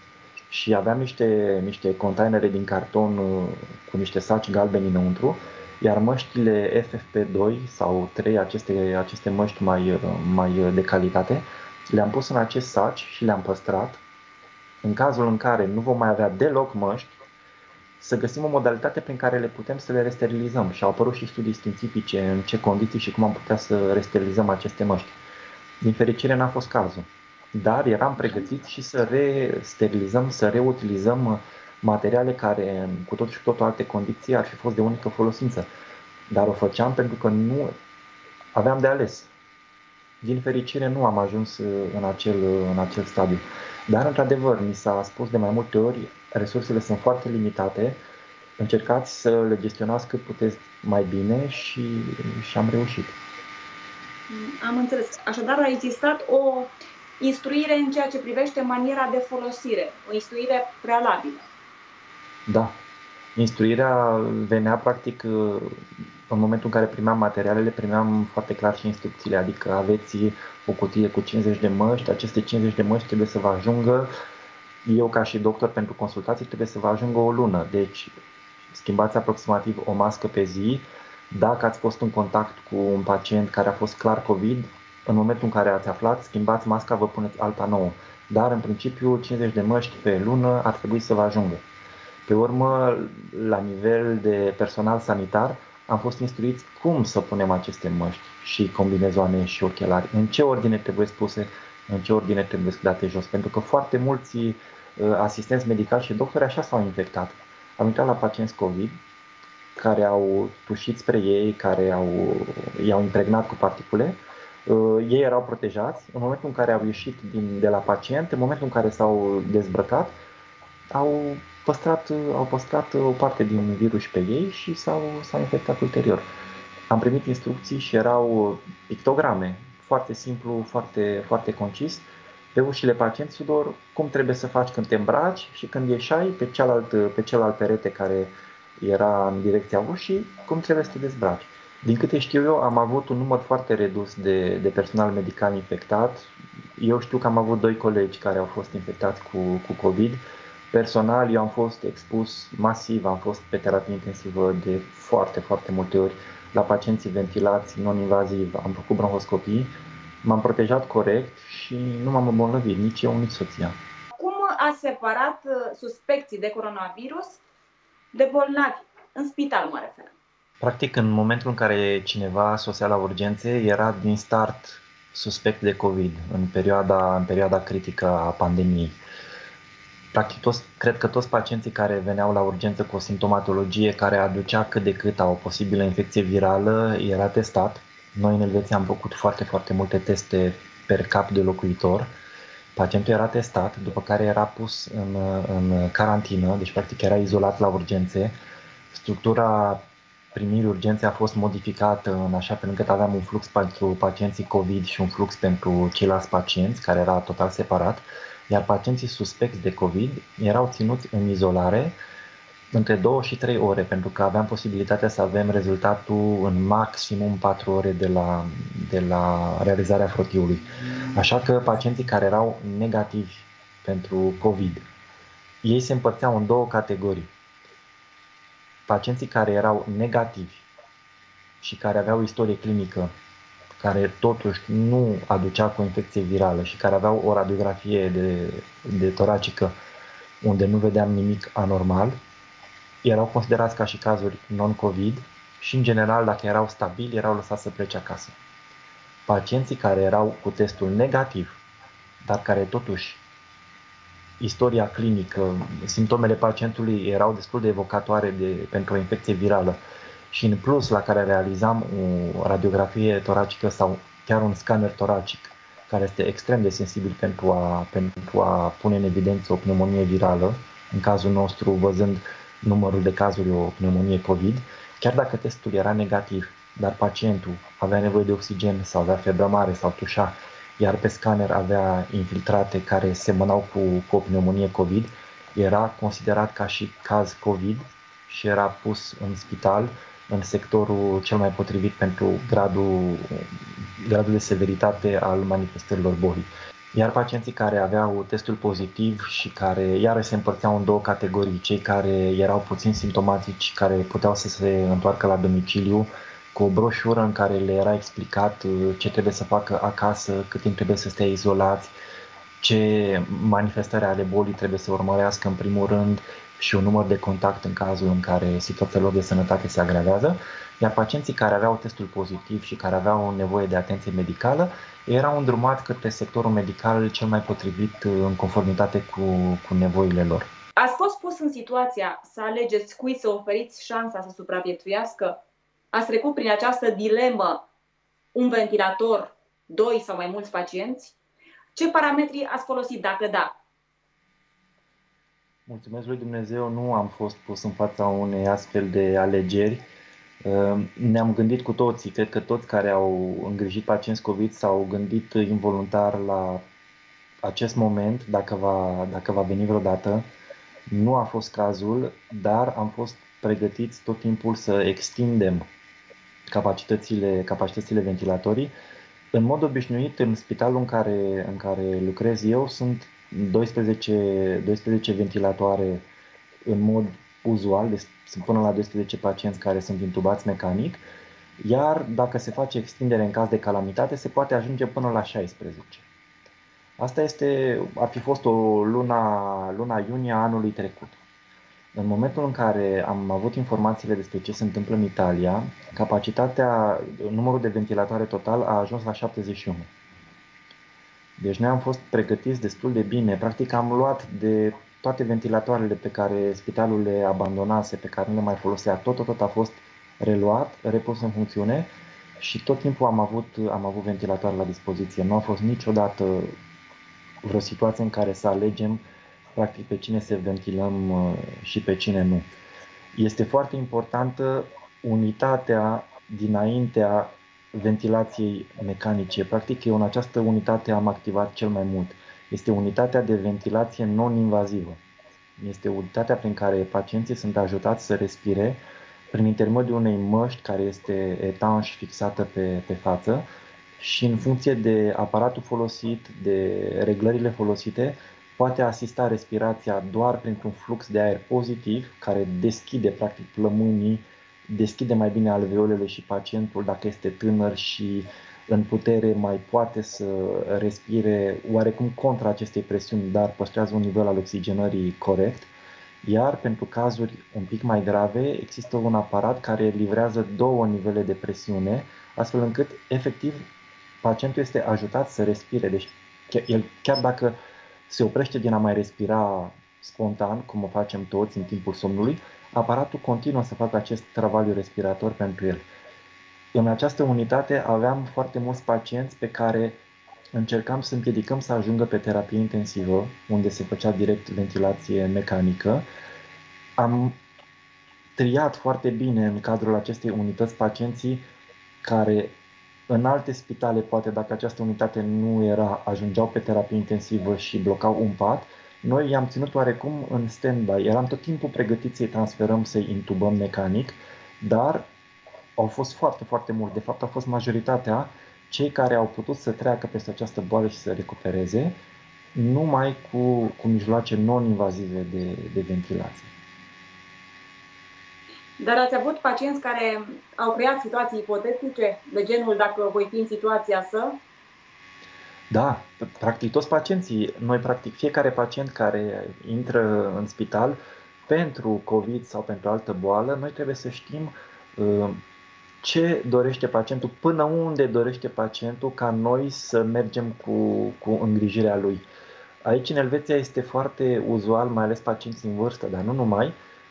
Și aveam niște, niște containere din carton cu niște saci galbeni înăuntru, iar măștile F F P doi sau trei, aceste, aceste măști mai, mai de calitate, le-am pus în acest saci și le-am păstrat. În cazul în care nu vom mai avea deloc măști, să găsim o modalitate prin care le putem să le resterilizăm. Și au apărut și studii științifice în ce condiții și cum am putea să resterilizăm aceste măști. Din fericire n-a fost cazul, dar eram pregătiți și să resterilizăm, să reutilizăm materiale care, cu totul și cu totul alte condiții, ar fi fost de unică folosință. Dar o făceam pentru că nu aveam de ales. Din fericire nu am ajuns în acel, în acel stadiu. Dar, într-adevăr, mi s-a spus de mai multe ori: resursele sunt foarte limitate, încercați să le gestionați cât puteți mai bine și, și am reușit. Am înțeles. Așadar, a existat o instruire în ceea ce privește maniera de folosire, o instruire prealabilă. Da. Instruirea venea practic în momentul în care primeam materialele, primeam foarte clar și instrucțiile, adică aveți o cutie cu cincizeci de măști, aceste cincizeci de măști trebuie să vă ajungă, eu ca și doctor pentru consultații trebuie să vă ajungă o lună, deci schimbați aproximativ o mască pe zi. Dacă ați fost în contact cu un pacient care a fost clar COVID, în momentul în care ați aflat, schimbați masca, vă puneți alta nouă. Dar în principiu cincizeci de măști pe lună ar trebui să vă ajungă. Pe urmă, la nivel de personal sanitar, am fost instruiți cum să punem aceste măști și combinezoane și ochelari, în ce ordine trebuie spuse, în ce ordine trebuie date jos, pentru că foarte mulți uh, asistenți medicali și doctori așa s-au infectat. Am intrat la pacienți COVID care au tușit spre ei, care au, i-au impregnat cu particule. Uh, ei erau protejați. În momentul în care au ieșit din, de la pacient, în momentul în care s-au dezbrăcat, au păstrat, au păstrat o parte din virus pe ei și s-au, s-au infectat ulterior. Am primit instrucții și erau pictograme, foarte simplu, foarte, foarte concis, pe ușile pacienților cum trebuie să faci când te îmbraci și când ieșai pe celălalt, pe celălalt perete care era în direcția ușii, cum trebuie să te dezbraci. Din câte știu eu, am avut un număr foarte redus de, de personal medical infectat. Eu știu că am avut doi colegi care au fost infectați cu, cu COVID. Personal, eu am fost expus masiv, am fost pe terapie intensivă de foarte, foarte multe ori la pacienții ventilați non-invaziv, am făcut bronhoscopii, m-am protejat corect și nu m-am îmbolnăvit, nici eu, nici soția. Cum a separat suspecții de coronavirus de bolnavi? În spital mă refer. Practic, în momentul în care cineva sosea la urgențe, era din start suspect de COVID, în perioada, în perioada critică a pandemiei. Practic, toți, cred că toți pacienții care veneau la urgență cu o simptomatologie care aducea cât de cât o posibilă infecție virală era testat. Noi în Elveția am făcut foarte, foarte multe teste per cap de locuitor. Pacientul era testat, după care era pus în, în carantină, deci practic era izolat la urgențe. Structura primirii urgenței a fost modificată în așa fel încât aveam un flux pentru pacienții COVID și un flux pentru ceilalți pacienți, care era total separat, iar pacienții suspecți de COVID erau ținuți în izolare între două și trei ore, pentru că aveam posibilitatea să avem rezultatul în maximum patru ore de la, de la realizarea frotiului. Așa că pacienții care erau negativi pentru COVID, ei se împărțeau în două categorii. Pacienții care erau negativi și care aveau istorie clinică, care totuși nu aducea cu infecție virală și care aveau o radiografie de, de toracică unde nu vedeam nimic anormal, erau considerați ca și cazuri non-COVID și, în general, dacă erau stabili, erau lăsați să plece acasă. Pacienții care erau cu testul negativ, dar care totuși istoria clinică, simptomele pacientului erau destul de evocatoare de, pentru o infecție virală și în plus la care realizam o radiografie toracică sau chiar un scanner toracic, care este extrem de sensibil pentru a, pentru a pune în evidență o pneumonie virală, în cazul nostru văzând numărul de cazuri o pneumonie COVID, chiar dacă testul era negativ, dar pacientul avea nevoie de oxigen sau avea febră mare sau tușa, iar pe scanner avea infiltrate care semănau cu, cu o pneumonie COVID, era considerat ca și caz COVID și era pus în spital, în sectorul cel mai potrivit pentru gradul, gradul de severitate al manifestărilor bolii. Iar pacienții care aveau testul pozitiv și care iarăși se împărțeau în două categorii, cei care erau puțin simptomatici, care puteau să se întoarcă la domiciliu, cu o broșură în care le era explicat ce trebuie să facă acasă, cât timp trebuie să stea izolați, ce manifestări ale bolii trebuie să urmărească în primul rând și un număr de contact în cazul în care situația lor de sănătate se agravează, iar pacienții care aveau testul pozitiv și care aveau nevoie de atenție medicală erau îndrumați către sectorul medical cel mai potrivit în conformitate cu, cu nevoile lor. Ați fost pus în situația să alegeți cui să oferiți șansa să supraviețuiască? Ați trecut prin această dilemă, un ventilator, doi sau mai mulți pacienți? Ce parametri ați folosit, dacă da? Mulțumesc lui Dumnezeu, nu am fost pus în fața unei astfel de alegeri. Ne-am gândit cu toții, cred că toți care au îngrijit pacienți COVID s-au gândit involuntar la acest moment, dacă va, dacă va veni vreodată. Nu a fost cazul, dar am fost pregătiți tot timpul să extindem capacitățile, capacitățile ventilatorii. În mod obișnuit, în spitalul în care, în care lucrez eu, sunt doisprezece, doisprezece ventilatoare în mod uzual, deci sunt până la doisprezece pacienți care sunt intubați mecanic, iar dacă se face extindere în caz de calamitate, se poate ajunge până la șaisprezece. Asta este, ar fi fost o luna, luna iunie a anului trecut. În momentul în care am avut informațiile despre ce se întâmplă în Italia, capacitatea, numărul de ventilatoare total a ajuns la șaptezeci și unu. Deci noi am fost pregătiți destul de bine. Practic am luat de toate ventilatoarele pe care spitalul le abandonase, pe care nu le mai folosea, tot, tot, tot a fost reluat, repus în funcțiune și tot timpul am avut, am avut ventilatoare la dispoziție. Nu a fost niciodată vreo situație în care să alegem practic pe cine să ventilăm și pe cine nu. Este foarte importantă unitatea dinaintea ventilației mecanice. Practic eu în această unitate am activat cel mai mult. Este unitatea de ventilație non-invazivă. Este unitatea prin care pacienții sunt ajutați să respire prin intermediul unei măști care este etanș fixată pe, pe față și în funcție de aparatul folosit, de reglările folosite, poate asista respirația doar printr-un flux de aer pozitiv care deschide practic plămânii, deschide mai bine alveolele și pacientul, dacă este tânăr și în putere, mai poate să respire oarecum contra acestei presiuni, dar păstrează un nivel al oxigenării corect. Iar pentru cazuri un pic mai grave, există un aparat care livrează două nivele de presiune, astfel încât, efectiv, pacientul este ajutat să respire. Deci, el, chiar dacă se oprește din a mai respira spontan, cum o facem toți în timpul somnului, aparatul continuă să facă acest travaliu respirator pentru el. În această unitate aveam foarte mulți pacienți pe care încercam să împiedicăm să ajungă pe terapie intensivă, unde se făcea direct ventilație mecanică. Am triat foarte bine în cadrul acestei unități pacienții care în alte spitale, poate dacă această unitate nu era, ajungeau pe terapie intensivă și blocau un pat. Noi i-am ținut oarecum în stand-by. Eram tot timpul pregătiți să-i transferăm, să-i intubăm mecanic, dar au fost foarte, foarte mulți. De fapt, au fost majoritatea cei care au putut să treacă peste această boală și să recupereze, numai cu, cu mijloace non-invazive de, de ventilație. Dar ați avut pacienți care au creat situații ipotetice, de genul dacă voi fi în situația să... Da, practic toți pacienții, noi practic fiecare pacient care intră în spital pentru COVID sau pentru altă boală, noi trebuie să știm uh, ce dorește pacientul, până unde dorește pacientul ca noi să mergem cu, cu îngrijirea lui. Aici în Elveția este foarte uzual, mai ales pacienții în vârstă, dar nu numai,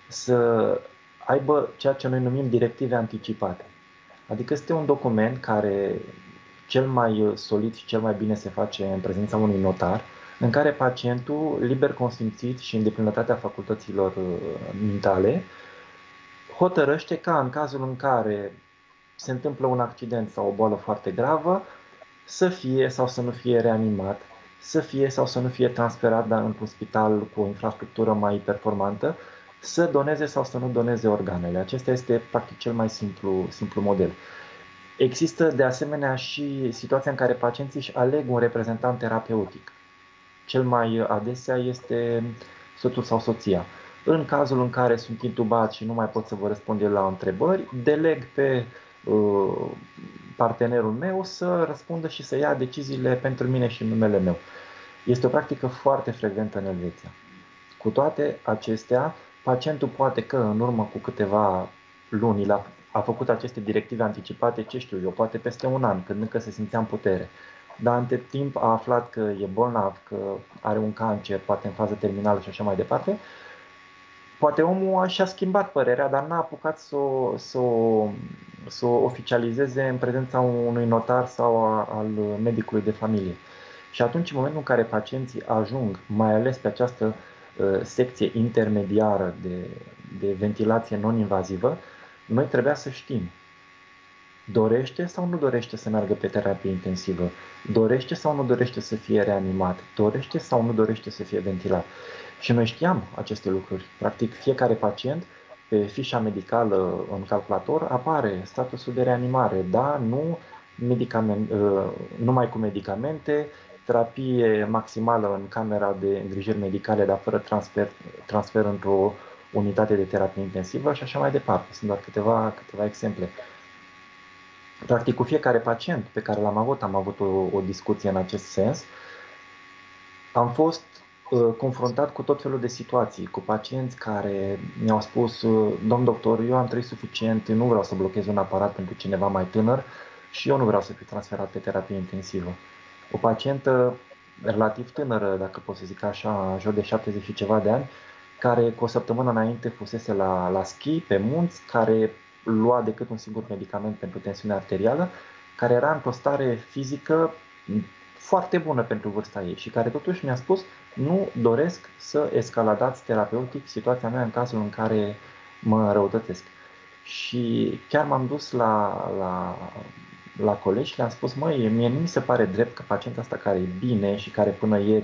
să aibă ceea ce noi numim directive anticipate. Adică este un document care cel mai solid și cel mai bine se face în prezența unui notar, în care pacientul, liber consimțit și în deplinătatea facultăților mentale, hotărăște ca în cazul în care se întâmplă un accident sau o boală foarte gravă, să fie sau să nu fie reanimat, să fie sau să nu fie transferat dar într-un spital cu o infrastructură mai performantă, să doneze sau să nu doneze organele. Acesta este practic cel mai simplu, simplu model. Există de asemenea și situația în care pacienții își aleg un reprezentant terapeutic. Cel mai adesea este soțul sau soția. În cazul în care sunt intubat și nu mai pot să vă răspund eu la întrebări, deleg pe uh, partenerul meu să răspundă și să ia deciziile pentru mine și în numele meu. Este o practică foarte frecventă în Elveția. Cu toate acestea, pacientul poate că în urmă cu câteva luni a, a făcut aceste directive anticipate, ce știu eu, poate peste un an, când încă se simțea în putere. Dar între timp a aflat că e bolnav, că are un cancer, poate în fază terminală și așa mai departe. Poate omul și-a schimbat părerea, dar n-a apucat să o, să o, să o oficializeze în prezența unui notar sau a, al medicului de familie. Și atunci, în momentul în care pacienții ajung, mai ales pe această uh, secție intermediară de, de ventilație non-invazivă, noi trebuia să știm: dorește sau nu dorește să meargă pe terapie intensivă? Dorește sau nu dorește să fie reanimat? Dorește sau nu dorește să fie ventilat? Și noi știam aceste lucruri. Practic, fiecare pacient, pe fișa medicală în calculator, apare statusul de reanimare. Da, nu, medicament, numai cu medicamente, terapie maximală în camera de îngrijiri medicale, dar fără transfer, transfer într-o unitate de terapie intensivă și așa mai departe. Sunt doar câteva, câteva exemple. Practic, cu fiecare pacient pe care l-am avut, am avut o, o discuție în acest sens. Am fost uh, confruntat cu tot felul de situații, cu pacienți care mi-au spus: domn doctor, eu am trăit suficient, nu vreau să blochez un aparat pentru cineva mai tânăr și eu nu vreau să fiu transferat pe terapie intensivă. O pacientă relativ tânără, dacă pot să zic așa, în jur de șaptezeci și ceva de ani, care cu o săptămână înainte fusese la, la schi, pe munți, care lua decât un singur medicament pentru tensiune arterială, care era într-o stare fizică foarte bună pentru vârsta ei și care totuși mi-a spus: nu doresc să escaladați terapeutic situația mea în cazul în care mă răutățesc. Și chiar m-am dus la, la, la colegi și le-am spus: măi, mie nu mi se pare drept că pacienta asta care e bine și care până ieri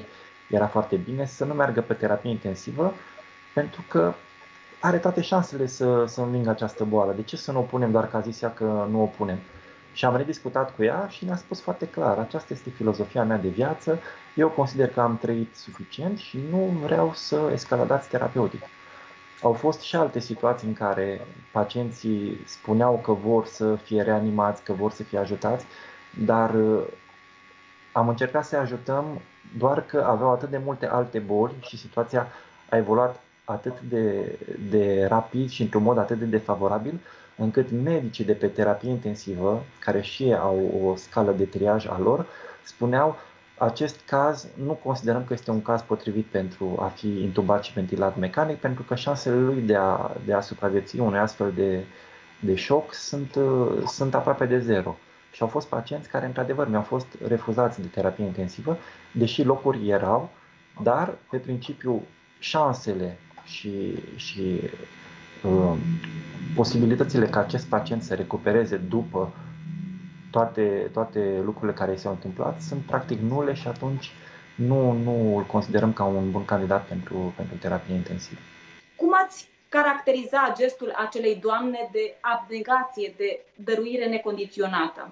era foarte bine să nu meargă pe terapie intensivă, pentru că are toate șansele să, să învingă această boală. De ce să nu o punem doar că a zis ea că nu o punem? Și am rediscutat cu ea și ne-a spus foarte clar, aceasta este filozofia mea de viață, eu consider că am trăit suficient și nu vreau să escaladați terapeutic. Au fost și alte situații în care pacienții spuneau că vor să fie reanimați, că vor să fie ajutați, dar am încercat să ajutăm doar că aveau atât de multe alte boli și situația a evoluat atât de, de rapid și într-un mod atât de defavorabil, încât medicii de pe terapie intensivă, care și ei au o scală de triaj a lor, spuneau: acest caz nu considerăm că este un caz potrivit pentru a fi intubat și ventilat mecanic, pentru că șansele lui de a, de a supraviețui unui astfel de, de șoc sunt, sunt aproape de zero. Și au fost pacienți care, într-adevăr, mi-au fost refuzați de terapie intensivă, deși locuri erau, dar, pe principiu, șansele și, și uh, posibilitățile ca acest pacient să recupereze după toate, toate lucrurile care i s-au întâmplat sunt practic nule și atunci nu, nu îl considerăm ca un bun candidat pentru, pentru terapie intensivă. Cum ați caracteriza gestul acelei doamne de abnegație, de dăruire necondiționată?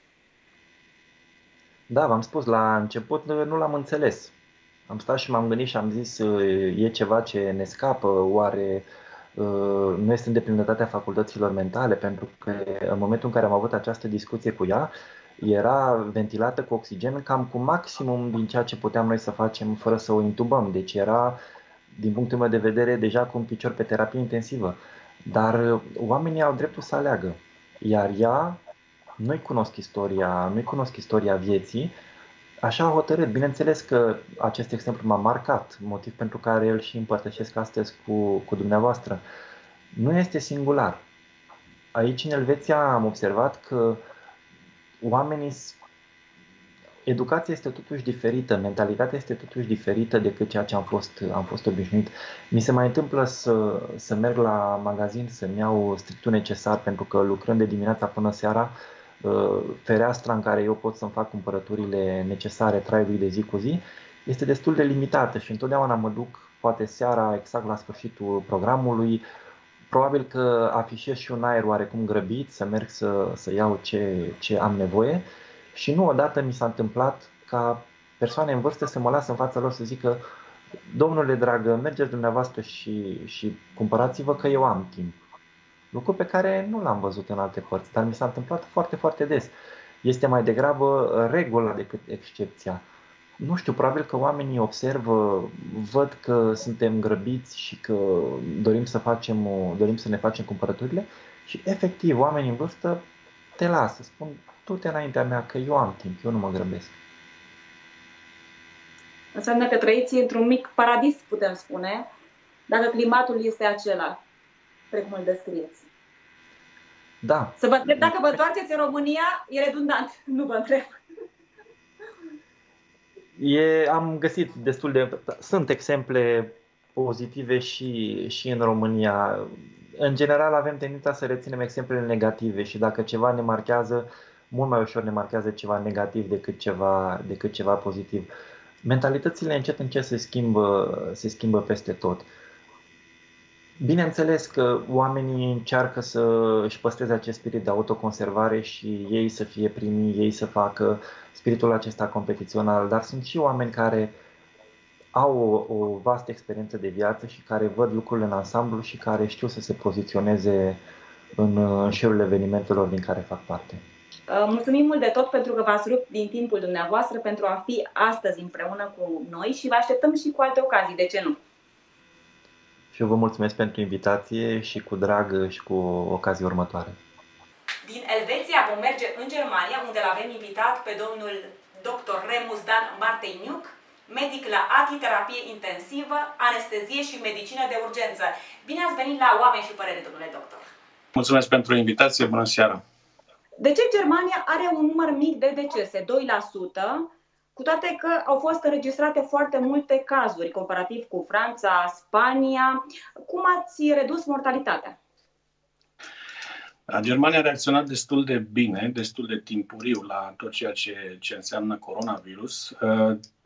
Da, v-am spus, la început nu l-am înțeles. Am stat și m-am gândit și am zis, e ceva ce ne scapă, oare nu este în deplinătatea facultăților mentale? Pentru că în momentul în care am avut această discuție cu ea, era ventilată cu oxigen cam cu maximum din ceea ce puteam noi să facem fără să o intubăm. Deci era, din punctul meu de vedere, deja cu un picior pe terapie intensivă. Dar oamenii au dreptul să aleagă. Iar ea, nu-i cunosc istoria, nu-i cunosc istoria vieții, așa a hotărât. Bineînțeles că acest exemplu m-a marcat, motiv pentru care îl și împărtășesc astăzi cu, cu dumneavoastră. Nu este singular. Aici, în Elveția, am observat că oamenii, educația este totuși diferită, mentalitatea este totuși diferită decât ceea ce am fost, am fost obișnuit. Mi se mai întâmplă să, să merg la magazin să-mi iau strictul necesar, pentru că lucrând de dimineața până seara, fereastra în care eu pot să-mi fac cumpărăturile necesare traiului de zi cu zi este destul de limitată și întotdeauna mă duc poate seara, exact la sfârșitul programului. Probabil că afișez și un aer oarecum grăbit, să merg să, să iau ce, ce am nevoie. Și nu odată mi s-a întâmplat ca persoane în vârstă să mă lasă în fața lor să zică: domnule dragă, mergeți dumneavoastră și, și cumpărați-vă că eu am timp. Lucru pe care nu l-am văzut în alte părți, dar mi s-a întâmplat foarte, foarte des. Este mai degrabă regula decât excepția. Nu știu, probabil că oamenii observă, văd că suntem grăbiți și că dorim să, facem, dorim să ne facem cumpărăturile și efectiv oamenii în vârstă te lasă, spun: du-te înaintea mea că eu am timp, eu nu mă grăbesc. Înseamnă că trăiți într-un mic paradis, putem spune, dacă climatul este acela, precum îl descrieți. Da. Să vă întreb dacă vă întoarceți în România, e redundant, nu vă întreb. E, am găsit destul de... Sunt exemple pozitive și, și în România. În general avem tendința să reținem exemplele negative și dacă ceva ne marchează, mult mai ușor ne marchează ceva negativ decât ceva, decât ceva pozitiv. Mentalitățile încet încet se schimbă, se schimbă peste tot. Bineînțeles că oamenii încearcă să își păstreze acest spirit de autoconservare și ei să fie primii, ei să facă spiritul acesta competițional, dar sunt și oameni care au o, o vastă experiență de viață și care văd lucrurile în ansamblu și care știu să se poziționeze în, în șirul evenimentelor din care fac parte. Mulțumim mult de tot pentru că v-ați rupt din timpul dumneavoastră pentru a fi astăzi împreună cu noi și vă așteptăm și cu alte ocazii, de ce nu? Și eu vă mulțumesc pentru invitație și cu drag și cu ocazii următoare. Din Elveția vom merge în Germania, unde l-avem invitat pe domnul doctor Remus Dan Martiniuc, medic la A T I terapie intensivă, anestezie și medicină de urgență. Bine ați venit la Oameni și Părere, domnule doctor! Mulțumesc pentru invitație, bună seara! De ce Germania are un număr mic de decese, doi la sută, cu toate că au fost înregistrate foarte multe cazuri, comparativ cu Franța, Spania? Cum ați redus mortalitatea? Germania a reacționat destul de bine, destul de timpuriu la tot ceea ce, ce înseamnă coronavirus.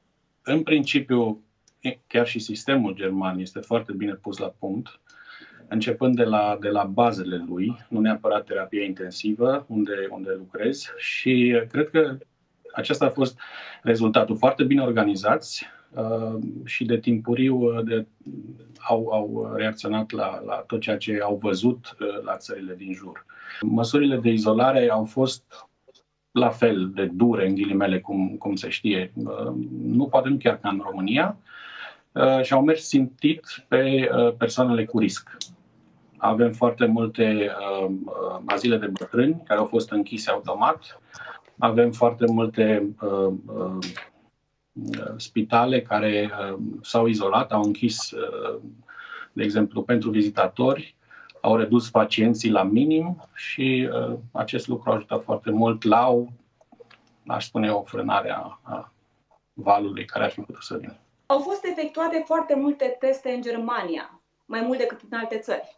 în principiu, chiar și sistemul german este foarte bine pus la punct, începând de la, de la bazele lui, nu neapărat terapie intensivă, unde, unde lucrez, și cred că acesta a fost rezultatul. Foarte bine organizați uh, și de timpuriu de, au, au reacționat la, la tot ceea ce au văzut uh, la țările din jur. Măsurile de izolare au fost la fel de dure, în ghilimele, cum, cum se știe. Uh, nu poate nu chiar ca în România, uh, și au mers țintit pe uh, persoanele cu risc. Avem foarte multe uh, azile de bătrâni care au fost închise automat. Avem foarte multe uh, uh, spitale care uh, s-au izolat, au închis, uh, de exemplu, pentru vizitatori, au redus pacienții la minim și uh, acest lucru a ajutat foarte mult la o, aș spune, o frânare a, a valului care ar fi putut să vină. Au fost efectuate foarte multe teste în Germania, mai mult decât în alte țări.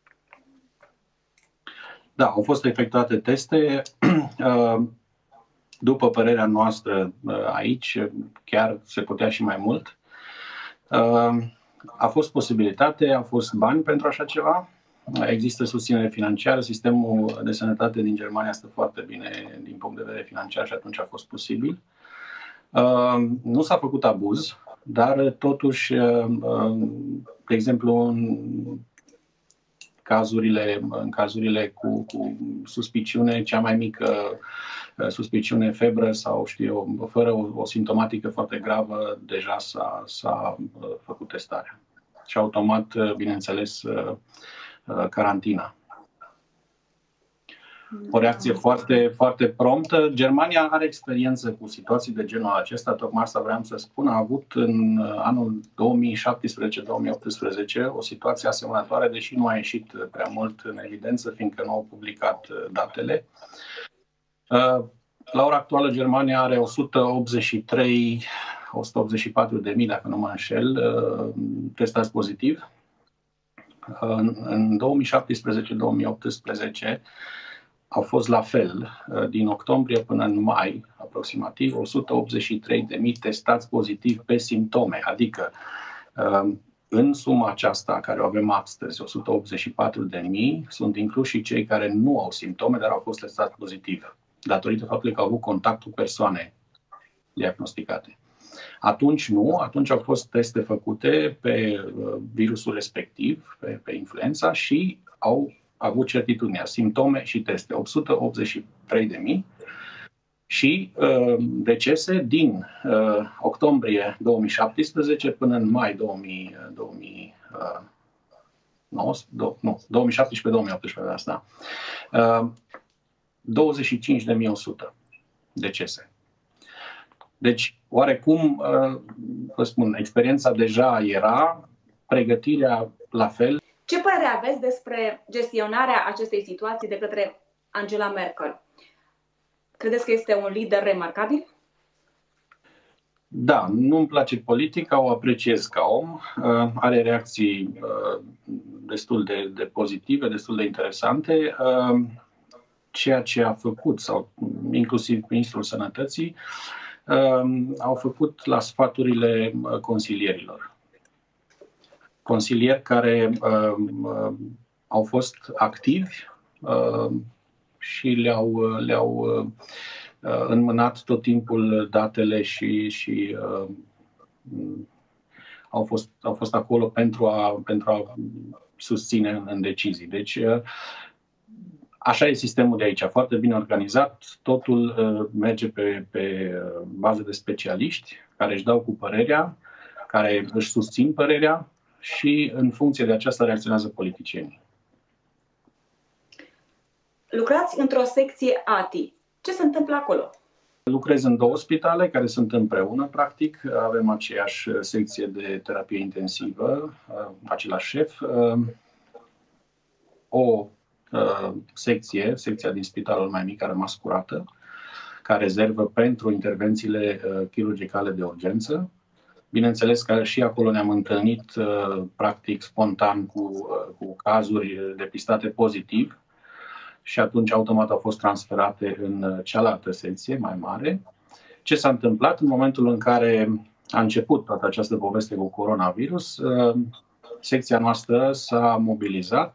Da, au fost efectuate teste. După părerea noastră aici, chiar se putea și mai mult. A fost posibilitate, a fost bani pentru așa ceva. Există susținere financiară. Sistemul de sănătate din Germania stă foarte bine din punct de vedere financiar și atunci a fost posibil. Nu s-a făcut abuz, dar totuși, de exemplu, în cazurile, în cazurile cu, cu suspiciune, cea mai mică suspiciune, febră sau știu eu, fără o, o simptomatică foarte gravă, deja s-a, s-a făcut testarea. Și automat, bineînțeles, carantina. O reacție foarte, foarte promptă. Germania are experiență cu situații de genul acesta, tocmai asta vreau să spun. A avut în anul două mii șaptesprezece două mii optsprezece o situație asemănătoare, deși nu a ieșit prea mult în evidență, fiindcă nu au publicat datele. La ora actuală, Germania are o sută optzeci și trei o sută optzeci și patru de mii, dacă nu mă înșel, testați pozitiv. În două mii șaptesprezece două mii optsprezece au fost la fel, din octombrie până în mai, aproximativ, o sută optzeci și trei de mii testați pozitiv pe simptome. Adică, în suma aceasta care o avem astăzi, o sută optzeci și patru de mii, sunt incluși și cei care nu au simptome, dar au fost testați pozitiv, datorită faptului că au avut contact cu persoane diagnosticate. Atunci nu, atunci au fost teste făcute pe virusul respectiv, pe, pe influența, și au avut certitudinea, simptome și teste, o sută optzeci și trei de mii și uh, decese din uh, octombrie două mii șaptesprezece până în mai două mii nouăsprezece, nu, două mii șaptesprezece două mii optsprezece, asta, uh, douăzeci și cinci de mii o sută decese. Deci, oarecum, uh, vă spun, experiența deja era, pregătirea la fel. Ce părere aveți despre gestionarea acestei situații de către Angela Merkel? Credeți că este un lider remarcabil? Da, nu-mi place politica, o apreciez ca om. Are reacții destul de, de pozitive, destul de interesante. Ceea ce a făcut, sau inclusiv Ministrul Sănătății, au făcut la sfaturile consilierilor. Consilieri care uh, uh, au fost activi uh, și le-au, le-au uh, înmânat tot timpul datele și, și uh, au, fost, au fost acolo pentru a, pentru a susține în, în decizii. Deci, uh, așa e sistemul de aici, foarte bine organizat, totul uh, merge pe, pe bază de specialiști care își dau cu părerea, care își susțin părerea, și în funcție de aceasta reacționează politicienii. Lucrați într-o secție A T I. Ce se întâmplă acolo? Lucrez în două spitale care sunt împreună, practic. Avem aceeași secție de terapie intensivă, același șef. O secție, secția din spitalul mai mic, a rămas curată, ca rezervă pentru intervențiile chirurgicale de urgență. Bineînțeles că și acolo ne-am întâlnit practic spontan cu, cu cazuri depistate pozitiv și atunci automat au fost transferate în cealaltă secție mai mare. Ce s-a întâmplat în momentul în care a început toată această poveste cu coronavirus, secția noastră s-a mobilizat.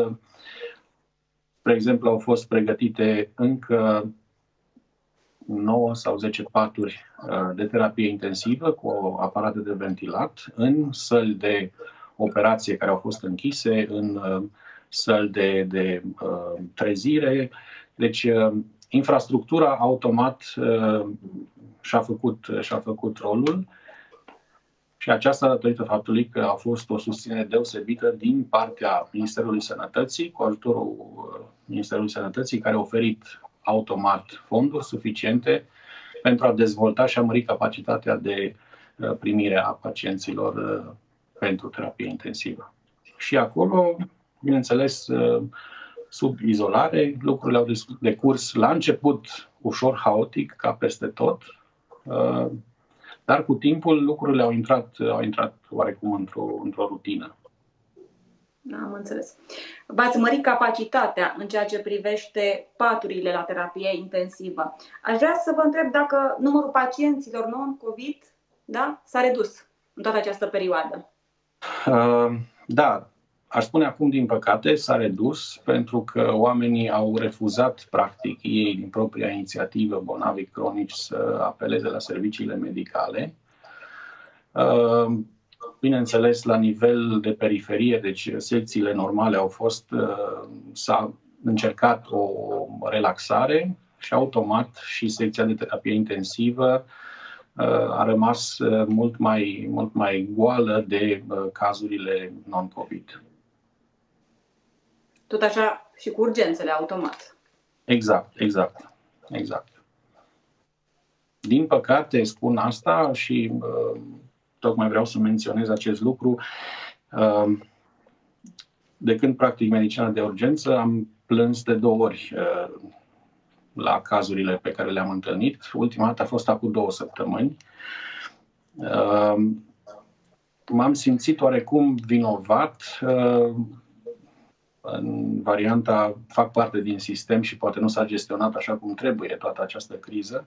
Spre exemplu, au fost pregătite încă nouă sau zece paturi de terapie intensivă cu aparate de ventilat în săli de operație care au fost închise, în săli de, de trezire. Deci, infrastructura automat și-a făcut, și-a făcut rolul. Și aceasta datorită faptului că a fost o susținere deosebită din partea Ministerului Sănătății, cu ajutorul Ministerului Sănătății, care a oferit automat fonduri suficiente pentru a dezvolta și a mări capacitatea de primire a pacienților pentru terapie intensivă. Și acolo, bineînțeles, sub izolare, lucrurile au decurs la început ușor haotic, ca peste tot, dar cu timpul lucrurile au intrat, au intrat oarecum într-o, într-o rutină. Da, am înțeles. V-ați mărit capacitatea în ceea ce privește paturile la terapie intensivă. Aș vrea să vă întreb dacă numărul pacienților non-COVID, da, s-a redus în toată această perioadă. Uh, da, aș spune acum, din păcate, s-a redus pentru că oamenii au refuzat, practic, ei din propria inițiativă, bolnavi cronici, să apeleze la serviciile medicale. Uh, Bineînțeles, la nivel de periferie, deci secțiile normale au fost, s-a încercat o relaxare și automat și secția de terapie intensivă a rămas mult mai, mult mai goală de cazurile non-COVID. Tot așa și cu urgențele automat. Exact, exact, exact. Din păcate spun asta și tocmai vreau să menționez acest lucru. De când practic medicina de urgență, am plâns de două ori la cazurile pe care le-am întâlnit. Ultima dată a fost acum două săptămâni. M-am simțit oarecum vinovat în varianta fac parte din sistem și poate nu s-a gestionat așa cum trebuie toată această criză.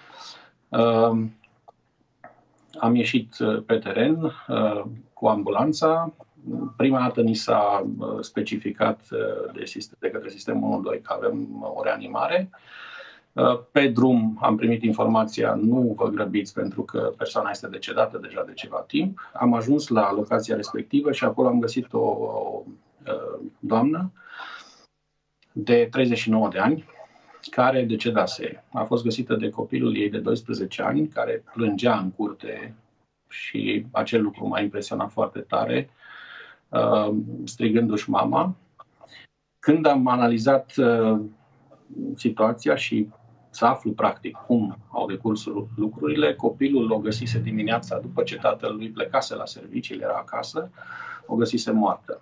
Am ieșit pe teren uh, cu ambulanța. Prima dată ni s-a specificat de, sistem, de către sistemul unu doi că avem o reanimare. Uh, pe drum am primit informația: nu vă grăbiți pentru că persoana este decedată deja de ceva timp. Am ajuns la locația respectivă și acolo am găsit o, o uh, doamnă de treizeci și nouă de ani, care decedase. A fost găsită de copilul ei de doisprezece ani, care plângea în curte și acel lucru m-a impresionat foarte tare, strigându-și mama. Când am analizat situația și să aflu practic cum au decurs lucrurile, copilul o găsise dimineața după ce tatăl plecase la servicii, era acasă, o găsise moartă.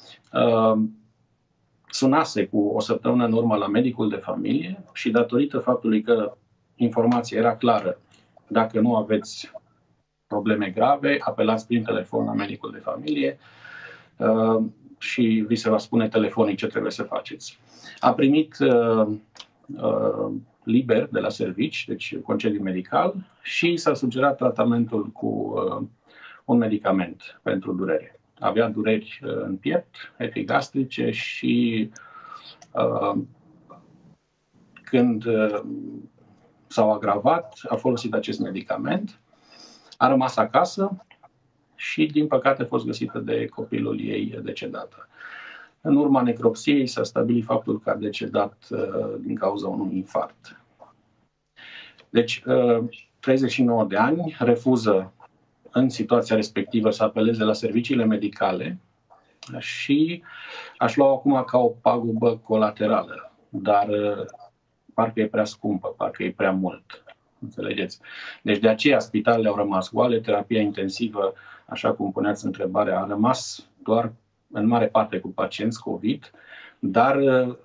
Sunase cu o săptămână în urmă la medicul de familie și datorită faptului că informația era clară: dacă nu aveți probleme grave, apelați prin telefon la medicul de familie uh, și vi se va spune telefonic ce trebuie să faceți. A primit uh, uh, liber de la servici, deci concediu medical, și s-a sugerat tratamentul cu uh, un medicament pentru durere. Avea dureri în piept, epigastrice și uh, când uh, s-au agravat, a folosit acest medicament, a rămas acasă și, din păcate, a fost găsită de copilul ei decedată. În urma necropsiei s-a stabilit faptul că a decedat uh, din cauza unui infarct. Deci, uh, treizeci și nouă de ani, refuză în situația respectivă să apeleze la serviciile medicale și aș lua acum ca o pagubă colaterală, dar parcă e prea scumpă, parcă e prea mult. Înțelegeți? Deci de aceea spitalele au rămas goale, terapia intensivă, așa cum puneați întrebarea, a rămas doar în mare parte cu pacienți COVID, dar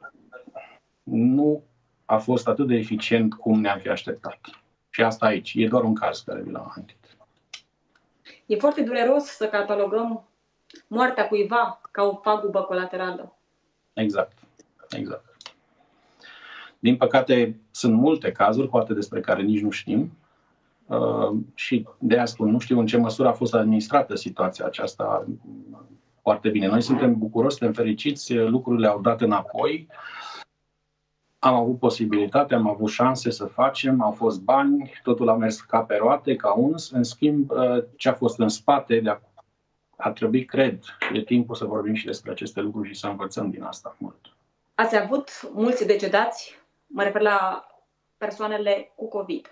nu a fost atât de eficient cum ne-am fi așteptat. Și asta aici, e doar un caz care vi l-am amintit. E foarte dureros să catalogăm moartea cuiva ca o pagubă colaterală. Exact, exact. Din păcate, sunt multe cazuri, poate despre care nici nu știm, și de aia spun, nu știu în ce măsură a fost administrată situația aceasta foarte bine. Noi suntem bucuroși, suntem fericiți, lucrurile au dat înapoi. Am avut posibilitate, am avut șanse să facem, au fost bani, totul a mers ca pe roate, ca uns. În schimb, ce a fost în spate, de a, ar trebui, cred, e timpul să vorbim și despre aceste lucruri și să învățăm din asta mult. Ați avut mulți decedați, mă refer la persoanele cu COVID.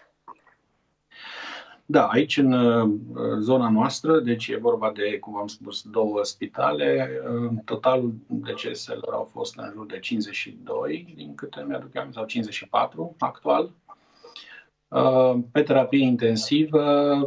Da, aici în zona noastră, deci e vorba de, cum am spus, două spitale. Totalul deceselor au fost în jur de cincizeci și doi, din câte mi-aduc aminte, sau cincizeci și patru actual. Pe terapie intensivă,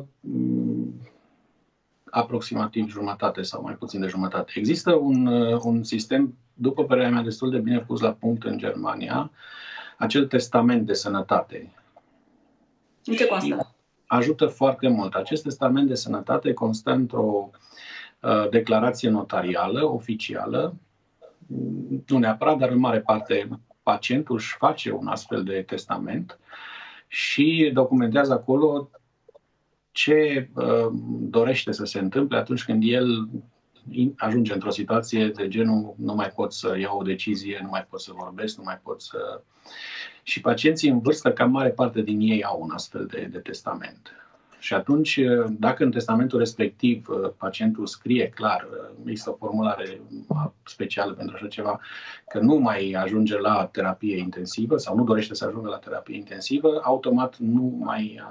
aproximativ jumătate sau mai puțin de jumătate. Există un, un sistem, după părerea mea, destul de bine pus la punct în Germania, acel testament de sănătate. În ce constă? Ajută foarte mult. Acest testament de sănătate constă într-o uh, declarație notarială, oficială, nu neapărat, dar în mare parte pacientul își face un astfel de testament și documentează acolo ce uh, dorește să se întâmple atunci când el ajunge într-o situație de genul nu mai pot să iau o decizie, nu mai pot să vorbesc, nu mai pot să... Și pacienții în vârstă, cam mare parte din ei au un astfel de, de testament. Și atunci, dacă în testamentul respectiv pacientul scrie clar, există o formulare specială pentru așa ceva, că nu mai ajunge la terapie intensivă sau nu dorește să ajungă la terapie intensivă, automat nu mai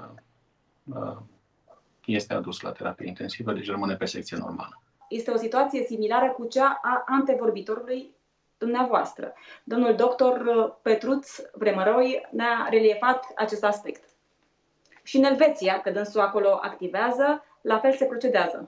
este adus la terapie intensivă, deci rămâne pe secție normală. Este o situație similară cu cea a antevorbitorului dumneavoastră. Domnul doctor Petruț Vremăroi ne-a reliefat acest aspect. Și în Elveția, că dânsul acolo activează, la fel se procedează.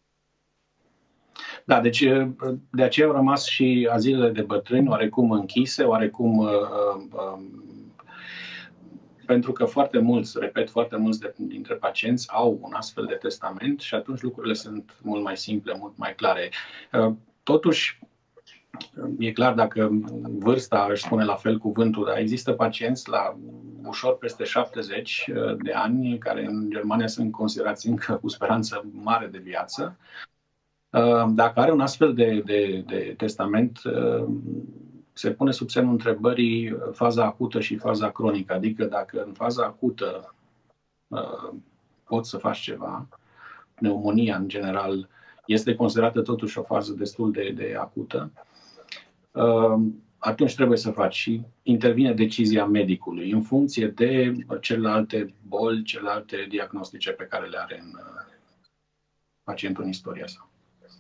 Da, deci de aceea au rămas și azilele de bătrâni oarecum închise, oarecum... Uh, uh, pentru că foarte mulți, repet, foarte mulți de, dintre pacienți au un astfel de testament și atunci lucrurile sunt mult mai simple, mult mai clare. Uh, totuși, e clar dacă vârsta își spune la fel cuvântul, dar există pacienți la ușor peste șaptezeci de ani, care în Germania sunt considerați încă cu speranță mare de viață. Dacă are un astfel de, de, de testament, se pune sub semnul întrebării faza acută și faza cronică. Adică dacă în faza acută poți să faci ceva, pneumonia în general este considerată totuși o fază destul de, de acută, atunci trebuie să faci și intervine decizia medicului în funcție de celelalte boli, celelalte diagnostice pe care le are în pacientul în istoria sa.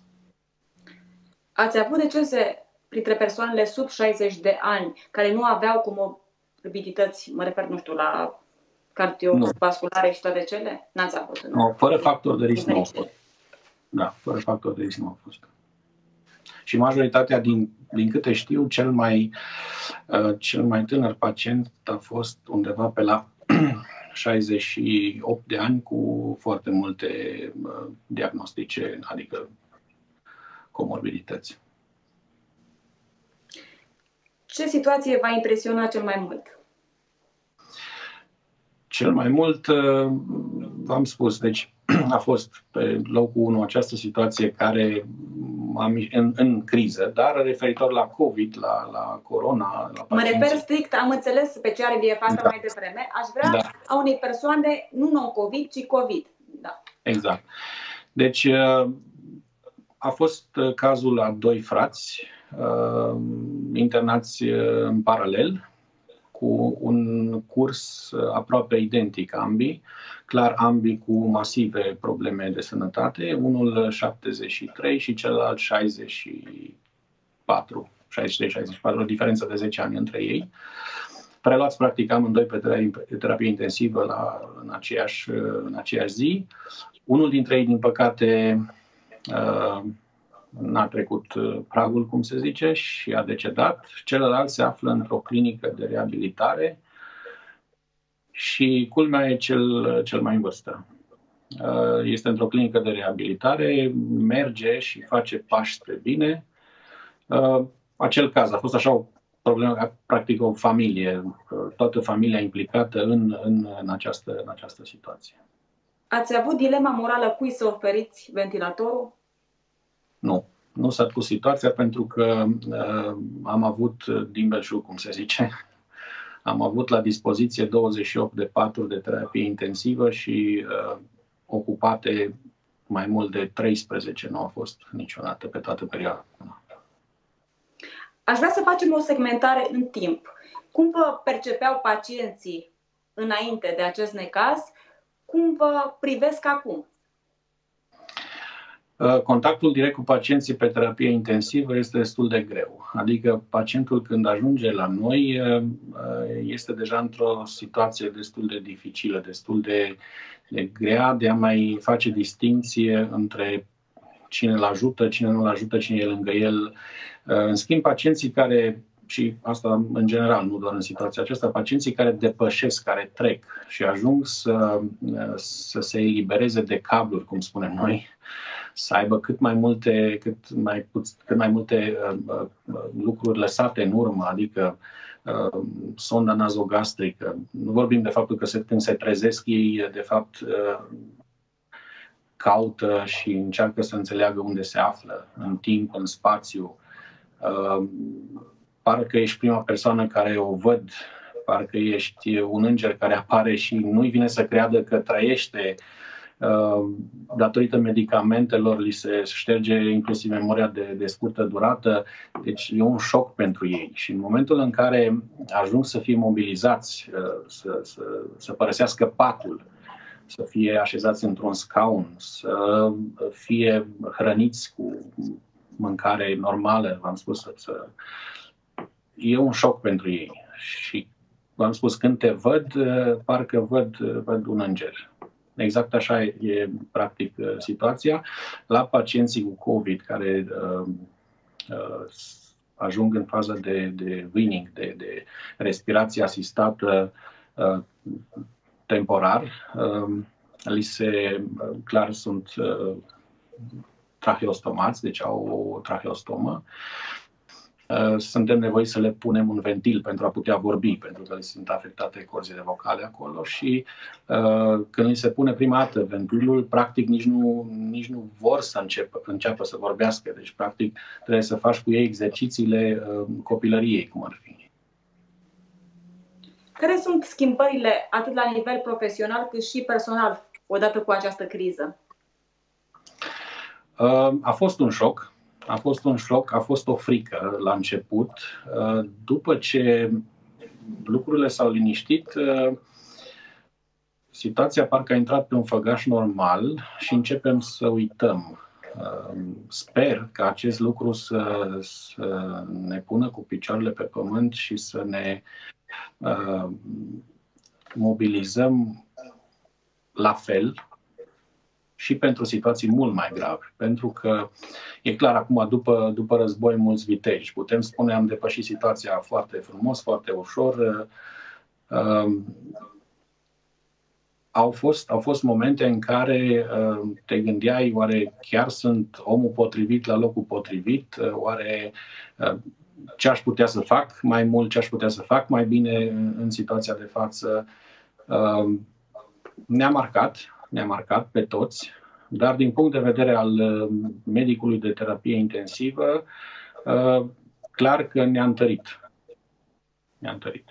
Ați avut decese printre persoanele sub șaizeci de ani care nu aveau comorbidități, mă refer, nu știu, la cardiovasculare și toate cele? N-ați avut, nu? No, fără factor de risc nu au fost. Da, fără factor de risc nu au fost. Și majoritatea, din, din câte știu, cel mai, uh, cel mai tânăr pacient a fost undeva pe la șaizeci și opt de ani cu foarte multe uh, diagnostice, adică comorbidități. Ce situație v-a impresionat cel mai mult? Cel mai mult, uh, v-am spus, deci a fost pe locul unu această situație care în, în criză, dar referitor la COVID, la, la corona... La mă refer strict, am înțeles pe ce are reliefată da. mai devreme, aș vrea da. a unei persoane, nu non-COVID, ci COVID. Da. Exact. Deci a fost cazul a doi frați internați în paralel, cu un curs aproape identic ambii, clar ambii cu masive probleme de sănătate, unul șaptezeci și trei și celălalt șaizeci și patru, șaizeci și trei șaizeci și patru, o diferență de zece ani între ei. Preluați practic amândoi pe terapie intensivă la, în, aceeași, în aceeași zi. Unul dintre ei, din păcate, n-a trecut pragul, cum se zice, și a decedat. Celălalt se află într-o clinică de reabilitare și culmea e cel, cel mai în vârstă. Este într-o clinică de reabilitare, merge și face pași spre bine. Acel caz a fost așa o problemă, practic o familie, toată familia implicată în, în, în, această, în această situație. Ați avut dilema morală cui să oferiți ventilatorul? Nu. Nu s-a pus situația pentru că uh, am avut din belșug, cum se zice, am avut la dispoziție douăzeci și opt de paturi de terapie intensivă și uh, ocupate mai mult de treisprezece, nu au fost niciodată pe toată perioada. Aș vrea să facem o segmentare în timp. Cum vă percepeau pacienții înainte de acest necaz? Cum vă privesc acum? Contactul direct cu pacienții pe terapie intensivă este destul de greu. Adică pacientul când ajunge la noi este deja într-o situație destul de dificilă, destul de, de grea de a mai face distinție între cine îl ajută, cine nu îl ajută, cine e lângă el. În schimb, pacienții care, și asta în general, nu doar în situația aceasta, pacienții care depășesc, care trec și ajung să, să se elibereze de cabluri, cum spunem noi, să aibă cât mai multe, cât mai, cât mai multe uh, uh, lucruri lăsate în urmă, adică uh, sonda nazogastrică. Nu vorbim de faptul că se, când se trezesc ei, de fapt, uh, caută și încearcă să înțeleagă unde se află, în timp, în spațiu. Uh, parcă ești prima persoană care o văd, parcă ești un înger care apare și nu-i vine să creadă că trăiește. Uh, datorită medicamentelor li se șterge inclusiv memoria de, de scurtă durată, deci e un șoc pentru ei și în momentul în care ajung să fie mobilizați, uh, să, să, să părăsească patul, să fie așezați într-un scaun, să fie hrăniți cu mâncare normală, v-am spus, să, să... e un șoc pentru ei și v-am spus, când te văd, uh, parcă văd, uh, văd un înger. Exact așa e, practic, situația. La pacienții cu COVID care uh, uh, ajung în faza de, de weaning, de, de respirație asistată uh, temporar, uh, li se, uh, clar, sunt uh, traheostomați, deci au o traheostomă. Suntem nevoiți să le punem un ventil pentru a putea vorbi, pentru că le sunt afectate corzile vocale acolo și uh, când li se pune prima dată ventilul, practic nici nu, nici nu vor să înceapă, înceapă să vorbească. Deci, practic, trebuie să faci cu ei exercițiile uh, copilăriei, cum ar fi. Care sunt schimbările atât la nivel profesional cât și personal odată cu această criză? Uh, a fost un șoc. A fost un șoc, a fost o frică la început. După ce lucrurile s-au liniștit, situația parcă a intrat pe un făgaș normal și începem să uităm. Sper că acest lucru să, să ne pună cu picioarele pe pământ și să ne uh, mobilizăm la fel și pentru situații mult mai grave. Pentru că e clar, acum, după, după război, mulți viteji. Putem spune, am depășit situația foarte frumos, foarte ușor. Uh, au, fost, au fost momente în care uh, te gândeai, oare chiar sunt omul potrivit la locul potrivit? Uh, oare uh, ce aș putea să fac mai mult, ce aș putea să fac mai bine în, în situația de față? Uh, ne-a marcat. ne-a marcat pe toți, dar din punct de vedere al medicului de terapie intensivă, clar că ne-a întărit. Ne-a întărit.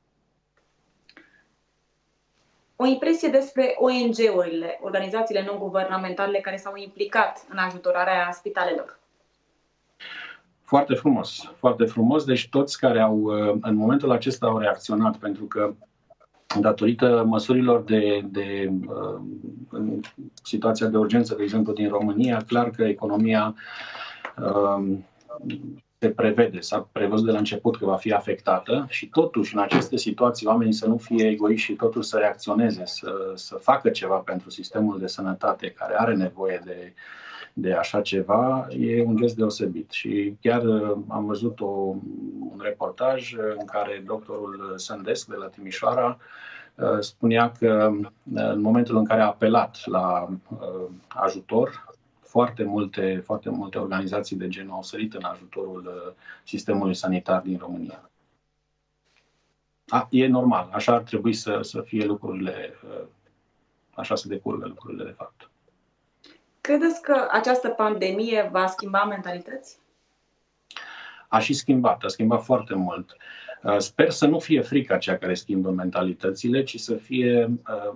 O impresie despre O N G-urile, organizațiile non-guvernamentale care s-au implicat în ajutorarea spitalelor. Foarte frumos, foarte frumos. Deci toți care au, în momentul acesta au reacționat, pentru că datorită măsurilor de, de uh, în situația de urgență, de exemplu, din România, clar că economia uh, se prevede, s-a prevăzut de la început că va fi afectată și totuși în aceste situații oamenii să nu fie egoiști și totuși să reacționeze, să, să facă ceva pentru sistemul de sănătate care are nevoie de, de așa ceva, e un gest deosebit. Și chiar am văzut o, un reportaj în care doctorul Sândesc de la Timișoara spunea că în momentul în care a apelat la ajutor, foarte multe, foarte multe organizații de genul au sărit în ajutorul sistemului sanitar din România. A, e normal, așa ar trebui să, să fie lucrurile așa se decurgă lucrurile de fapt. Credeți că această pandemie va schimba mentalități? A și schimbat, a schimbat foarte mult. Sper să nu fie frica cea care schimbă mentalitățile, ci să fie,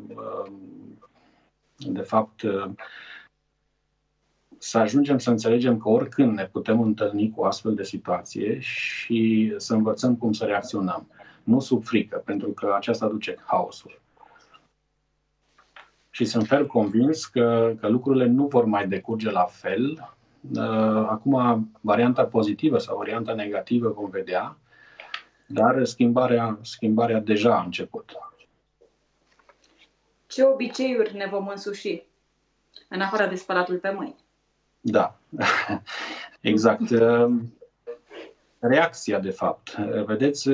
de fapt, să ajungem să înțelegem că oricând ne putem întâlni cu o astfel de situație și să învățăm cum să reacționăm. Nu sub frică, pentru că aceasta aduce haosul. Și sunt ferm convins că, că lucrurile nu vor mai decurge la fel. Acum, varianta pozitivă sau varianta negativă vom vedea, dar schimbarea, schimbarea deja a început. Ce obiceiuri ne vom însuși, în afară de spălatul pe mâini? Da, exact. Reacția, de fapt. Vedeți,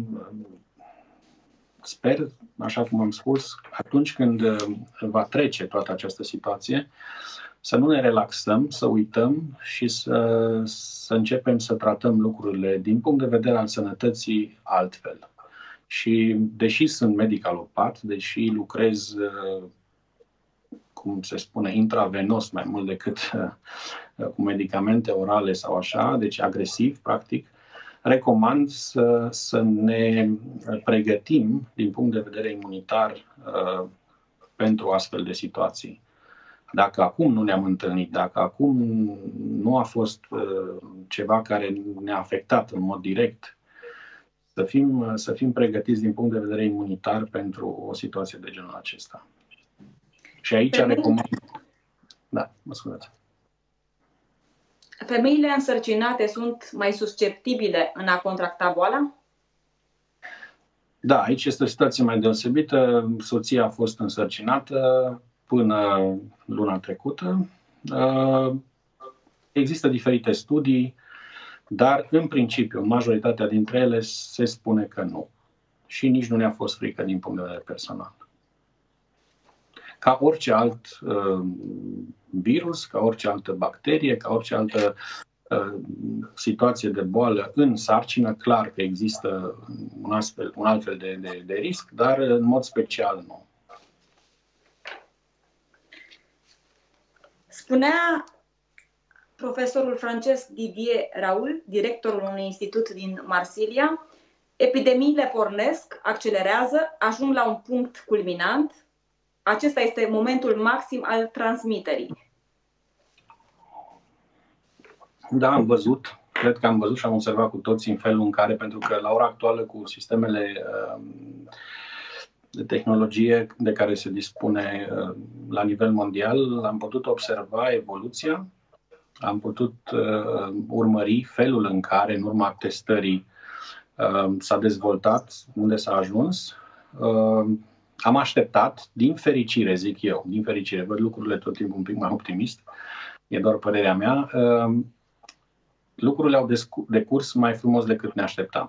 sper, așa cum am spus, atunci când va trece toată această situație, să nu ne relaxăm, să uităm și să, să începem să tratăm lucrurile din punct de vedere al sănătății altfel. Și deși sunt medic alopat, deși lucrez, cum se spune, intravenos mai mult decât cu medicamente orale sau așa, deci agresiv, practic, recomand să, să ne pregătim din punct de vedere imunitar uh, pentru astfel de situații. Dacă acum nu ne-am întâlnit, dacă acum nu a fost uh, ceva care ne-a afectat în mod direct, să fim, să fim pregătiți din punct de vedere imunitar pentru o situație de genul acesta. Și aici recomand... Da, mă scuzați. Femeile însărcinate sunt mai susceptibile în a contracta boala? Da, aici este o situație mai deosebită. Soția a fost însărcinată până luna trecută. Există diferite studii, dar în principiu, în majoritatea dintre ele se spune că nu. Și nici nu ne-a fost frică din punct de vedere personal. Ca orice alt uh, virus, ca orice altă bacterie, ca orice altă uh, situație de boală în sarcină, clar că există un, astfel, un altfel de, de, de risc, dar în mod special nu. Spunea profesorul Francesc Didier Raoul, directorul unui institut din Marsilia, epidemiile pornesc, accelerează, ajung la un punct culminant. Acesta este momentul maxim al transmiterii. Da, am văzut. Cred că am văzut și am observat cu toții în felul în care, pentru că la ora actuală cu sistemele de tehnologie de care se dispune la nivel mondial, am putut observa evoluția, am putut urmări felul în care, în urma testării, s-a dezvoltat, unde s-a ajuns. Am așteptat, din fericire, zic eu, din fericire, văd lucrurile tot timpul un pic mai optimist, e doar părerea mea, lucrurile au decurs mai frumos decât ne așteptam.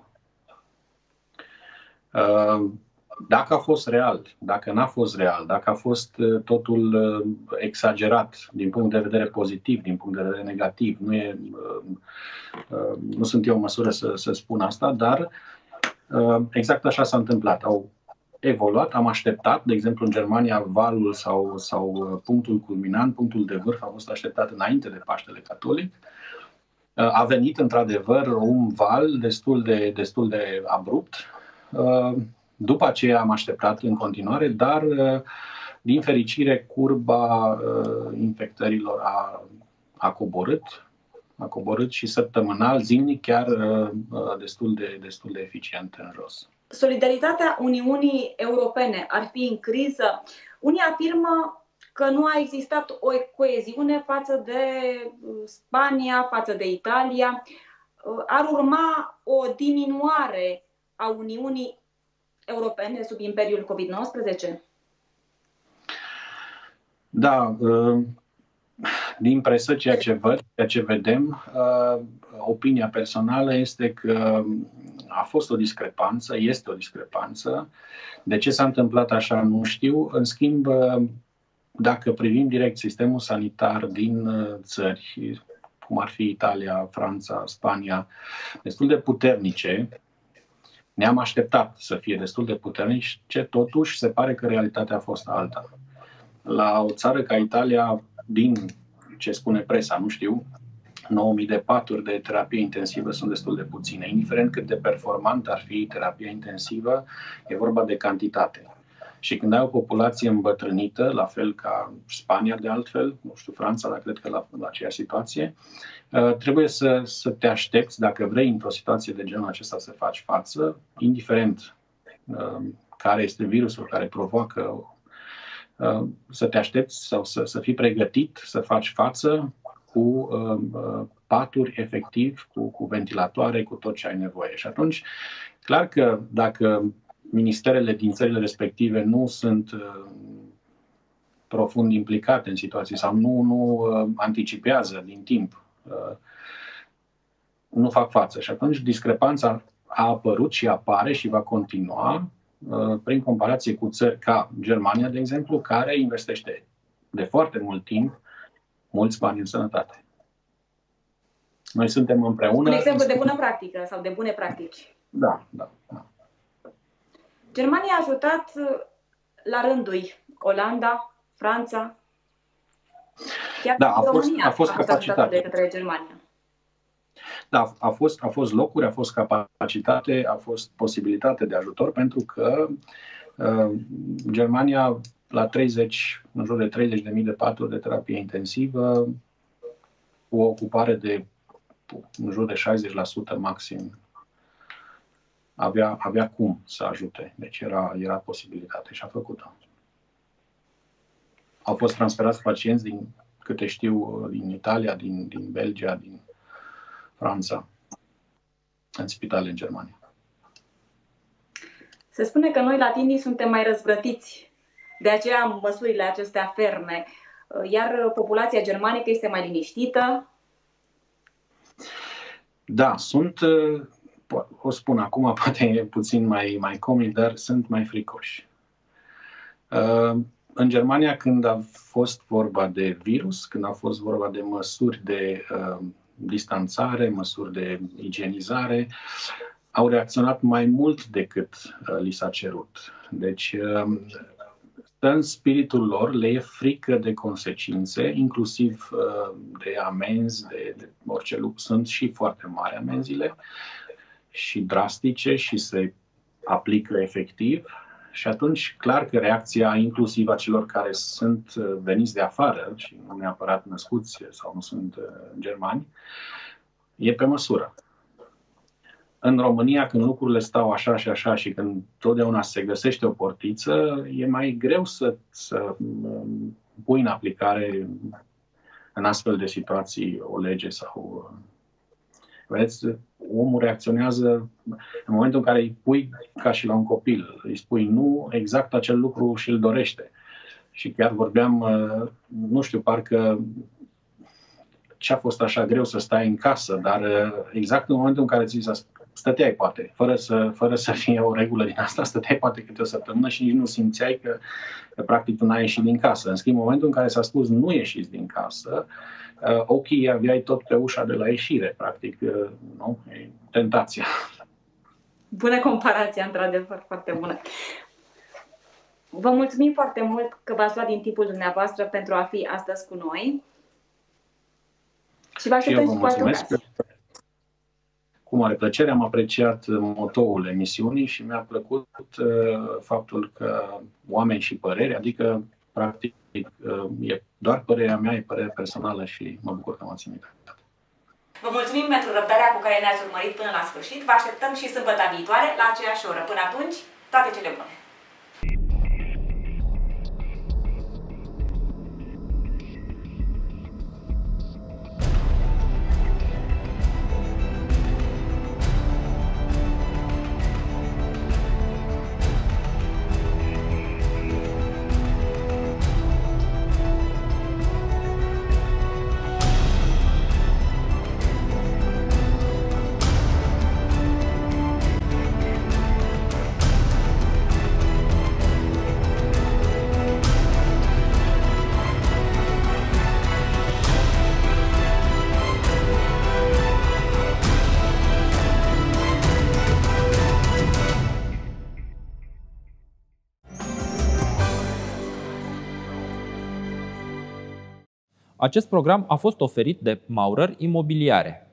Dacă a fost real, dacă n-a fost real, dacă a fost totul exagerat din punct de vedere pozitiv, din punct de vedere negativ, nu, e, nu sunt eu în măsură să, să spun asta, dar exact așa s-a întâmplat. Au evoluat, am așteptat, de exemplu în Germania valul sau, sau punctul culminant, punctul de vârf a fost așteptat înainte de Paștele Catolic. A venit într-adevăr un val destul de, destul de abrupt. După aceea am așteptat în continuare, dar din fericire curba infectărilor a, a coborât, a coborât și săptămânal, zilnic, chiar destul de, destul de eficient în jos. Solidaritatea Uniunii Europene ar fi în criză. Unii afirmă că nu a existat o coeziune față de Spania, față de Italia. Ar urma o diminuare a Uniunii Europene sub imperiul COVID nouăsprezece? Da, din presă, ceea ce văd, ceea ce vedem, opinia personală este că a fost o discrepanță, este o discrepanță. De ce s-a întâmplat așa, nu știu. În schimb, dacă privim direct sistemul sanitar din țări, cum ar fi Italia, Franța, Spania, destul de puternice, ne-am așteptat să fie destul de puternice, totuși se pare că realitatea a fost alta. la o țară ca Italia, din ce spune presa, nu știu, nouă mii de paturi de terapie intensivă sunt destul de puține. Indiferent cât de performant ar fi terapia intensivă, e vorba de cantitate. Și când ai o populație îmbătrânită, la fel ca Spania de altfel, nu știu, Franța, dar cred că la, la aceeași situație, trebuie să, să te aștepți, dacă vrei într-o situație de genul acesta să faci față, indiferent care este virusul care provoacă, să te aștepți sau să, să fii pregătit să faci față cu uh, paturi efectiv, cu, cu ventilatoare, cu tot ce ai nevoie. Și atunci, clar că dacă ministerele din țările respective nu sunt uh, profund implicate în situații sau nu, nu uh, anticipează din timp, uh, nu fac față. Și atunci discrepanța a apărut și apare și va continua uh, prin comparație cu țări ca Germania, de exemplu, care investește de foarte mult timp mulți bani în sănătate. Noi suntem împreună... Un exemplu de bună practică sau de bune practici. Da, da, da. Germania a ajutat la rândul Olanda, Franța, chiar da, a fost, România a fost a capacitate de către Germania. Da, a fost, a fost locuri, a fost capacitate, a fost posibilitate de ajutor, pentru că uh, Germania la treizeci, în jur de treizeci de mii de paturi de terapie intensivă, cu o ocupare de în jur de șaizeci la sută maxim, avea, avea cum să ajute. Deci era, era posibilitate și a făcut-o. Au fost transferați pacienți, din câte știu, din Italia, din, din Belgia, din Franța, în spitale în Germania. Se spune că noi latinii suntem mai răzvrătiți, de aceea măsurile acestea ferme, iar populația germanică este mai liniștită. Da, sunt, o spun acum, poate e puțin mai, mai comic, dar sunt mai fricoși. În Germania, când a fost vorba de virus, când a fost vorba de măsuri de uh, distanțare, măsuri de igienizare, au reacționat mai mult decât uh, li s-a cerut. Deci, uh, în spiritul lor le e frică de consecințe, inclusiv uh, de amenzi, de, de orice lucru. Sunt și foarte mari amenziile și drastice și se aplică efectiv. Și atunci, clar că reacția inclusiv a celor care sunt veniți de afară și nu neapărat născuți sau nu sunt germani, e pe măsură. În România, când lucrurile stau așa și așa și când totdeauna se găsește o portiță, e mai greu să, să pui în aplicare în astfel de situații o lege sau... Vedeți, omul reacționează în momentul în care îi pui ca și la un copil, îi spui nu, exact acel lucru și îl dorește. Și chiar vorbeam, nu știu, parcă ce-a fost așa greu să stai în casă, dar exact în momentul în care ți s-a stăteai poate, fără să, fără să fie o regulă din asta, stăteai poate câte o săptămână și nici nu simțeai că, că practic tu n-ai ieșit din casă. În schimb, în momentul în care s-a spus nu ieșiți din casă, Uh, ochii aveai tot pe ușa de la ieșire, practic, uh, nu? E tentația. Bună comparație, într-adevăr, foarte bună. Vă mulțumim foarte mult că v-ați luat din timpul dumneavoastră pentru a fi astăzi cu noi. Și vă așteptăm și cu alte ocazii. Cu mare plăcere, am apreciat motoul emisiunii și mi-a plăcut uh, faptul că oameni și păreri, adică practic e doar părerea mea, e părerea personală și mă bucur că m-ați invitat. Vă mulțumim pentru răbdarea cu care ne-ați urmărit până la sfârșit. Vă așteptăm și sâmbătă viitoare la aceeași oră. Până atunci, toate cele bune! Acest program a fost oferit de Maurer Imobiliare.